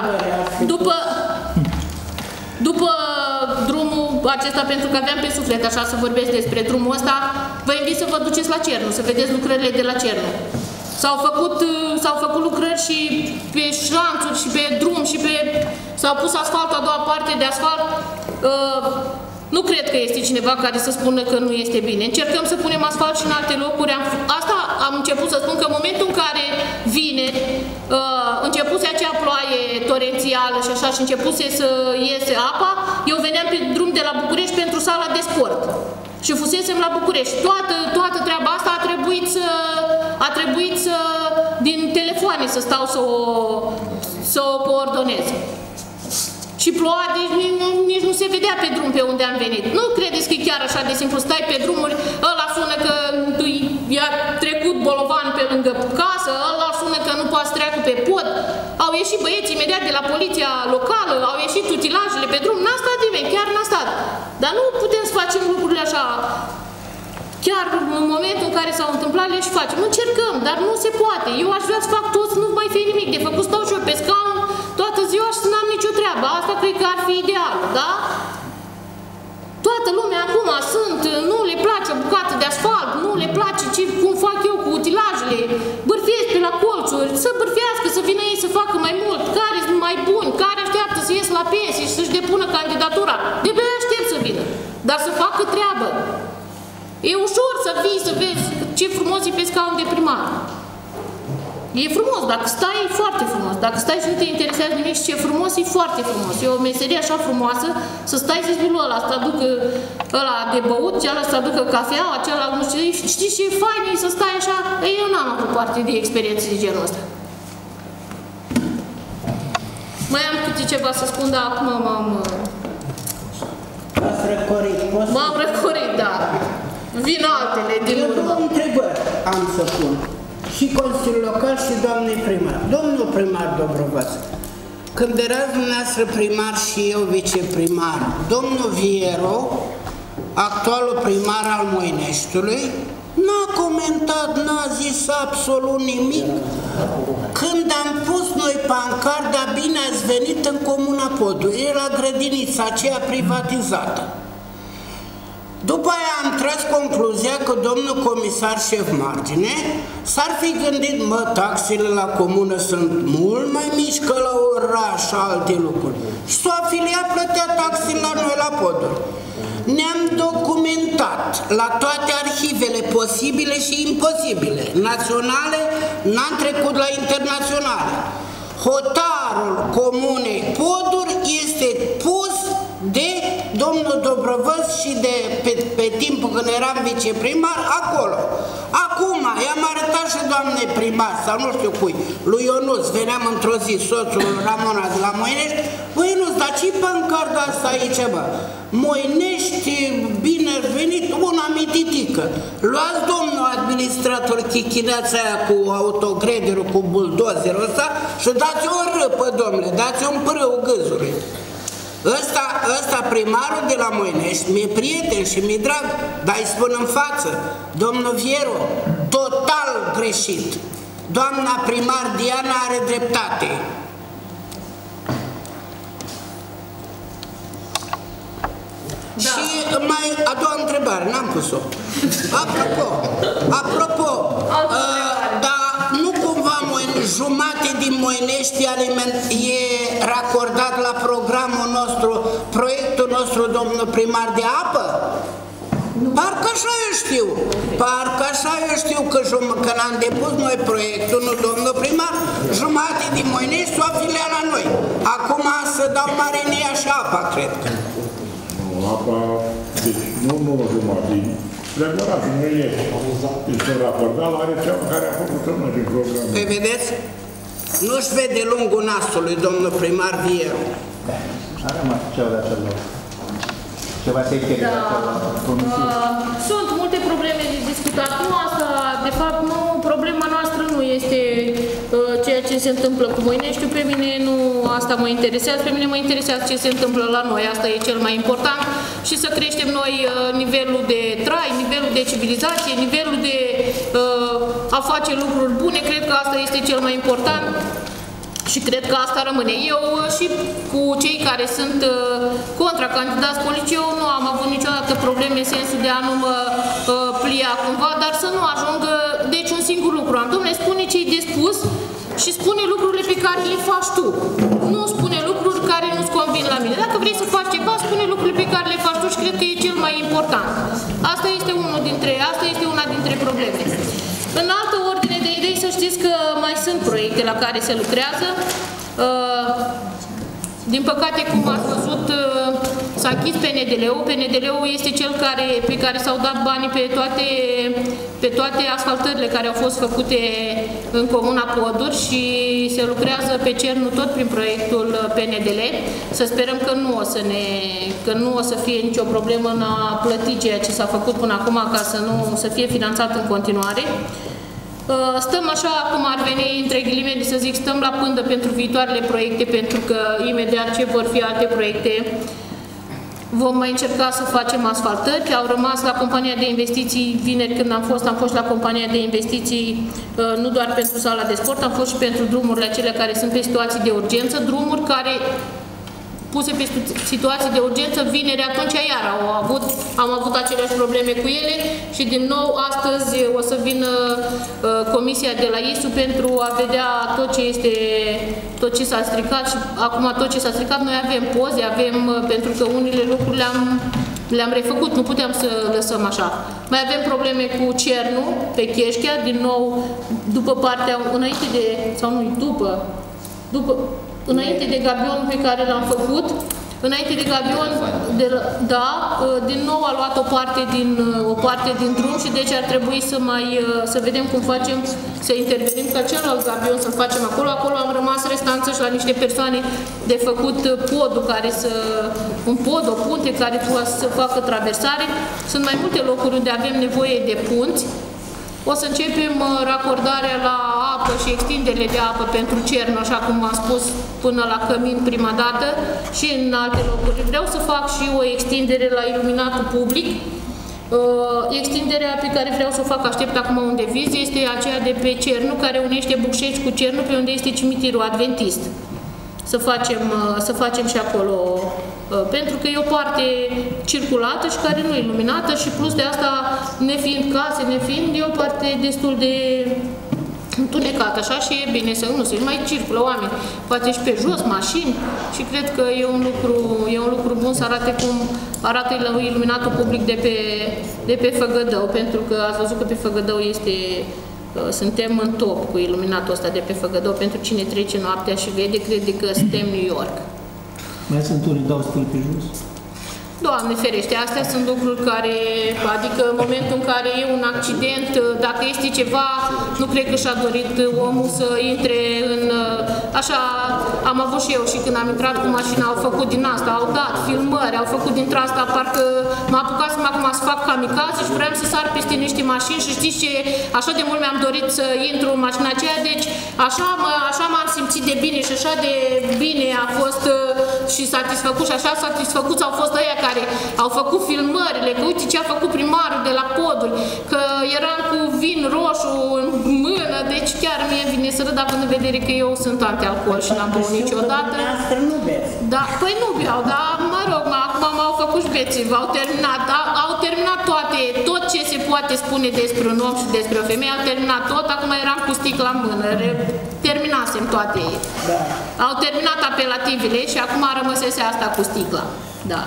După drumul acesta, pentru că aveam pe suflet așa să vorbesc despre drumul ăsta, vă invit să vă duceți la Cernu, să vedeți lucrările de la Cernu. S-au făcut lucrări și pe șanțuri și pe drum și s-au pus asfalt, a doua parte de asfalt. Nu cred că este cineva care să spună că nu este bine. Încercăm să punem asfalt și în alte locuri. Asta am început să spun că în momentul în care vine, începuse acea ploaie torențială și așa și începuse să iese apa, eu veneam pe drum de la București pentru sala de sport. Și fusesem la București. Toată treaba asta a trebuit să din telefoane să stau să o coordonez. Și ploua, deci nici nu se vedea pe drum pe unde am venit. Nu credeți că e chiar așa de simplu, stai pe drumuri, ăla sună că i-a trecut bolovan pe lângă casă, ăla sună că nu poate să treacă pe pod. Au ieșit băieții imediat de la poliția locală, au ieșit utilajele pe drum, n-a stat nimeni, chiar n-a stat. Dar nu putem să facem lucrurile așa. Chiar în momentul în care s-au întâmplat le și facem. Încercăm, dar nu se poate. Eu aș vrea să fac tot, să nu mai fie nimic de făcut, stau și eu pe scaun toată ziua și să n-am nicio treabă. Asta cred că ar fi ideal, da? Toată lumea acum nu le place o bucată de asfalt, nu le place cum fac eu cu utilajele, bârfesc pe la colțuri, să bârfească, să vină ei să facă mai mult, care sunt mai buni, care așteaptă să ies la pensie și să-și depună candidatura. De-abia aștept să vină, dar să facă treabă. E ușor să vii, să vezi ce frumos e pe scaun de primar. E frumos, dacă stai, e foarte frumos. Dacă stai și nu te interesează nimic și ce frumos, e foarte frumos. E o meserie așa frumoasă, să stai să spui lui ăla, să aducă ăla de băut, cealaltă să aducă cafeaua, cealaltă nu știu, știi ce e fain e să stai așa? Eu n-am avut parte de experiențe de genul ăsta. Mai am câte ceva să spun, dar acum m-am răcorit, da. Vin altele din urmă. Două întrebări am să pun. Și Consiliul Local și doamnei primar. Domnul primar Dobrovaț, când erați dumneavoastră primar și eu viceprimar, domnul Viero, actualul primar al Moineștiului, n-a comentat, n-a zis absolut nimic. Când am pus noi pancarda, bine ați venit în Comuna Poduri, la grădinița aceea privatizată. După aia am tras concluzia că domnul comisar șef Margine s-ar fi gândit, mă, taxele la comună sunt mult mai mici că la oraș și alte lucruri. Și s-o afiliat, plătea taxele la noi la Poduri. Ne-am documentat la toate arhivele posibile și imposibile, naționale, n-am trecut la internaționale. Hotarul comunei Poduri este pus de domnul Dobrovăț și pe timpul când eram viceprimar, acolo. Acum, i-am arătat și doamnei primar, sau nu știu cui, lui Ionuț, veneam într-o zi, soțul Ramona de la Moinești, băi Ionuț, dar ce-i pancarda asta aici, bă? Moinești, bine venit, una mititică. Luați domnul administrator chichineața aia cu autogrederul, cu buldozerul ăsta și dați o râpă, domnule, dați un prâu gâzului. Ăsta primarul de la Moinești, mi-e prieten și mi-e drag, dar îi spun în față, domnul Viero, total greșit. Doamna primar Diana are dreptate. Da. Și mai a doua întrebare, n-am pus-o. Apropo, dar nu cumva jumate din Moinești e racordat la programul nostru, proiectul nostru, domnul primar de apă? Parcă așa eu știu. Parcă așa eu știu că când am depus noi proiectul, nu domnul primar, jumate din Moinești s-o afiliat la noi. Acum să dau Marenia și apa, cred că. Apa, deci nu jumătate, regulat, nu e. Este raportat la rețeaua care a făcut-o noi din program. Păi vedeți? Nu-și vede lungul nasului, domnul primar Viero. Are mai ceva de acel loc. Ceva să-i chirie de acel Sunt multe probleme de discutat. Nu asta, de fapt, nu, problema noastră nu este ceea ce se întâmplă cu Moineștiul. Pe mine nu asta mă interesează, pe mine mă interesează ce se întâmplă la noi. Asta e cel mai important și să creștem noi nivelul de trai, nivelul de civilizație, nivelul de a face lucruri bune. Cred că asta este cel mai important. Și cred că asta rămâne. Eu și cu cei care sunt contracandidați politici, eu nu am avut niciodată probleme în sensul de a nu mă plia cumva, dar să nu ajungă, deci un singur lucru. Dom'le, spune ce-i de spus și spune lucrurile pe care le faci tu. Nu spune lucruri care nu-ți convin la mine. Dacă vrei să faci ceva, spune lucrurile pe care le faci tu și cred că e cel mai important. Asta este una dintre probleme. În altă ordine de idei, să știți că mai sunt proiecte la care se lucrează. Din păcate, cum ați văzut, s-a închis PNDL-ul. PNDL-ul este cel pe care s-au dat banii pe toate asfaltările care au fost făcute în Comuna Poduri și se lucrează pe Cernu tot prin proiectul PNDL. Să sperăm că nu o să fie nicio problemă în a plăti ceea ce s-a făcut până acum, ca să fie finanțat în continuare. Stăm așa, cum ar veni, între ghilimele, să zic, stăm la pândă pentru viitoarele proiecte, pentru că imediat ce vor fi alte proiecte, vom mai încerca să facem asfaltări. Au rămas la compania de investiții, vineri când am fost la compania de investiții, nu doar pentru sala de sport, am fost și pentru drumurile acelea care sunt pe situații de urgență, drumuri care puse pe situații de urgență, vineri atunci iar am avut aceleași probleme cu ele și din nou astăzi o să vină comisia de la ISU pentru a vedea tot ce s-a stricat și acum tot ce s-a stricat noi avem poze, pentru că unele lucruri le-am refăcut, nu puteam să lăsăm așa. Mai avem probleme cu Cernu, pe Cheșchea, din nou după partea, înainte de gabionul pe care l-am făcut, înainte de gabion, din nou a luat o parte din drum și deci ar trebui să vedem cum facem, să intervenim ca celălalt gabion să-l facem acolo. Acolo am rămas restanță și la niște persoane de făcut podul, o punte care poate să facă traversare. Sunt mai multe locuri unde avem nevoie de punți. O să începem racordarea la apă și extinderile de apă pentru Cernu, așa cum am spus, până la Cămin prima dată și în alte locuri. Vreau să fac și o extindere la iluminatul public. Extinderea pe care vreau să o fac, aștept acum un deviz, este aceea de pe Cernu, care unește Bucșești cu Cernu, pe unde este cimitirul adventist. Să facem și acolo, pentru că e o parte circulată și care nu e iluminată și plus de asta, nefiind case, e o parte destul de întunecată, așa, și e bine să nu mai circulă oameni, poate și pe jos, mașini, și cred că e un lucru bun să arate cum arată iluminatul public de pe Făgădău, pentru că ați văzut că pe Făgădău suntem în top cu iluminatul ăsta de pe Făgădău. Pentru cine trece noaptea și vede, crede că suntem New York. Mai sunt unii dau stil pe jos? Doamne ferește, astea sunt lucruri adică în momentul în care e un accident, dacă este ceva, nu cred că și-a dorit omul să intre în... Așa am avut și eu și când am intrat cu mașina, au făcut din asta, au dat filmări, au făcut dintre asta, parcă m-a apucat acum să fac kamikaze și vreau să sar peste niște mașini și știți ce, așa de mult mi-am dorit să intru în mașina aceea, deci așa m-am simțit de bine și așa de bine a fost și satisfăcut și așa satisfăcuți au fost ăia care au făcut filmările, că uite ce a făcut primarul de la Poduri, că eram cu vin roșu în mână, deci chiar mie vine să râd, având în vedere că eu sunt anti-alcool și n-am băut niciodată. Nu beți. Da, păi nu beau, dar mă rog, acum m-au făcut și bețivi, au terminat tot ce se poate spune despre un om și despre o femeie, au terminat tot, acum eram cu sticla în mână, terminasem toate. Da. Au terminat apelativele și acum rămăsese asta cu sticla. Da.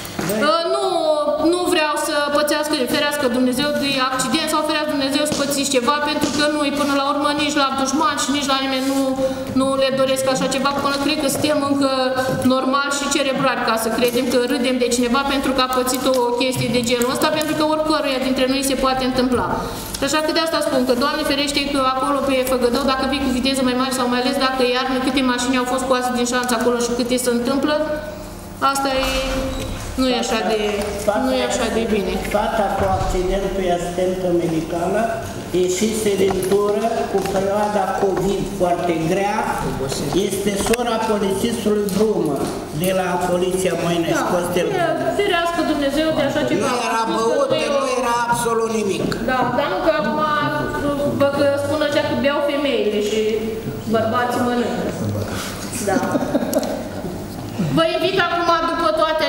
Nu vreau să pățească, ferească Dumnezeu de accident sau ferească Dumnezeu să pățiți ceva, pentru că nu, până la urmă, nici la dușman și nici la nimeni nu le doresc așa ceva, până cred că suntem încă normal și cerebrali ca să credem că râdem de cineva pentru că a pățit o chestie de genul ăsta, pentru că oricăruia dintre noi se poate întâmpla. Așa că de asta spun că, Doamne ferește, că acolo pe Făgădău, dacă vii cu viteză mai mare sau mai ales dacă iarnă, câte mașini au fost scoase din șanță acolo și câte se întâmplă, asta e... Nu e așa de bine. Fata cu accidentul e asistentă medicală, ieșise din tură cu perioada COVID foarte grea, este sora polițistului Brumă, de la Poliția Moinești, Costel. Ferească Dumnezeu de așa ceva. Nu era băută, nu era absolut nimic. Da, dar nu că acum spun așa că beau femeile și bărbații mănâncă. Da. Vă invit acum, după toate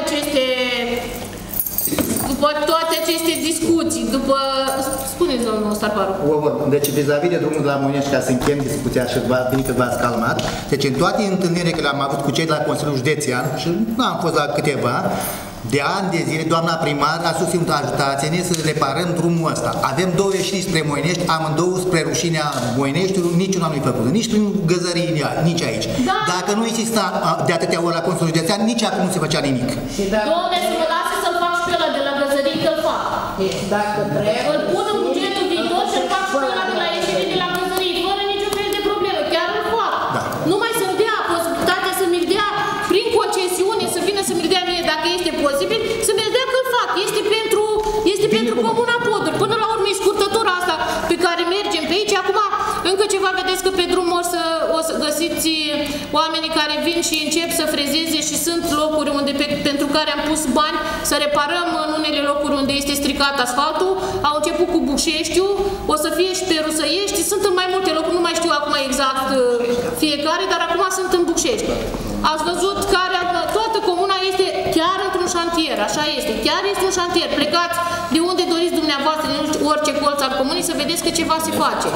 aceste discuții, spuneți, domnul Starparu. Deci, vis-a-vis de drumul de la Moinești, ca să încheiem discuția și bine că v-ați calmat, deci în toate întâlnirile care le-am avut cu cei de la Consiliul Județean, și nu am fost la câteva, De ani de zile, doamna primar a susținut, ajutați-ne să reparăm drumul ăsta. Avem două ieșiri spre Moinești, amândouă spre rușinea Moineștiului, niciuna nu-i făcută, nici prin găzăriile, nici aici. Da. Dacă nu exista de atâtea ori la Consiliul Județean, nici acum nu se făcea nimic. Dom'le, să mă lasă să-l fac și pe ăla de la găzării, că-l fac. Dacă trebuie... Îl pun în bugetul viitor și îl fac și pe ăla de la ieșire de la găzării, fără niciun fel de problemă, chiar îl fac. Da. Numai să-mi dea posibilitatea să mi-l dea prin concesiune, să vină să mi-l dea mie dacă este posibil, să mi-l dea că-l fac. Este pentru Comuna Poduri. Până la urmă e scurtătura asta pe care mergem pe aici. Acum, încă ceva, vedeți că pe drum o să găsiți oamenii care vin și încep să frezeze și sunt locuri unde, pentru care am pus bani să reparăm în unele locuri unde este stricat asfaltul. Au început cu Bucșeștiu, o să fie și pe Rusăiești, sunt în mai multe locuri, nu mai știu acum exact fiecare, dar acum sunt în Bucșești. Ați văzut care toată comuna este chiar într-un șantier, așa este, chiar este un șantier. Plecați de unde doriți dumneavoastră, din orice colț al comunii, să vedeți că ceva se face.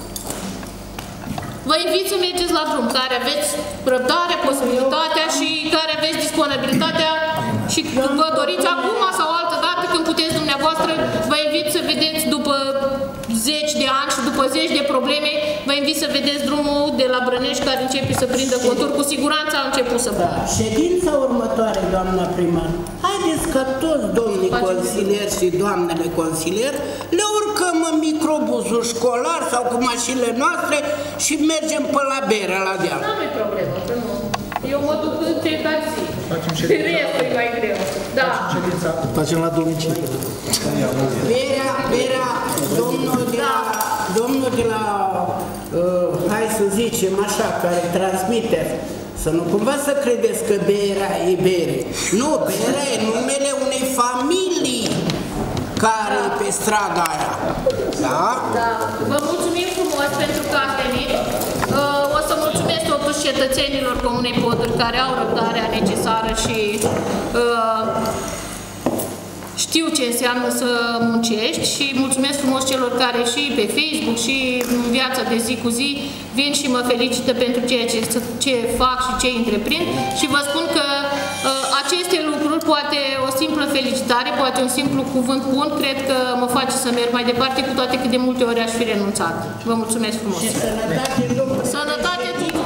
Vă invit să mergeți la drum, care aveți răbdarea, posibilitatea și care aveți disponibilitatea și vă doriți acum sau altă dată când puteți dumneavoastră, vă invit să vedeți după 10 de ani și după 10 de probleme, vă invit să vedeți drumul de la Brănești care începe să prindă contur, cu siguranță a început să prindă. Ședința următoare, doamna primar, haideți ca toți domnii consilieri și doamnele consilieri le urcăm în microbuzul școlar sau cu mașinile noastre și mergem pe la bere, la deal. Nu e problemă, că nu. Eu mă duc pe taxi. Pe restul e mai greu. Da. Facem la domiciliu. Berea, domnul de la hai să zicem așa, care transmite, să nu cumva să credeți că berea e bere. Nu, berea e numele unei familii care e pe strada aia. Da? Da. Vă mulțumim frumos pentru că ați venit. O să mulțumesc totuși cetățenilor Comunei Poduri care au răbdarea necesară și știu ce înseamnă să muncești și mulțumesc frumos celor care și pe Facebook și în viața de zi cu zi vin și mă felicită pentru ceea ce fac și ce întreprind și vă spun că aceste lucruri, poate o simplă felicitare, poate un simplu cuvânt bun, cred că mă face să merg mai departe, cu toate cât de multe ori aș fi renunțat. Vă mulțumesc frumos! Și sănătate, sănătate tuturor!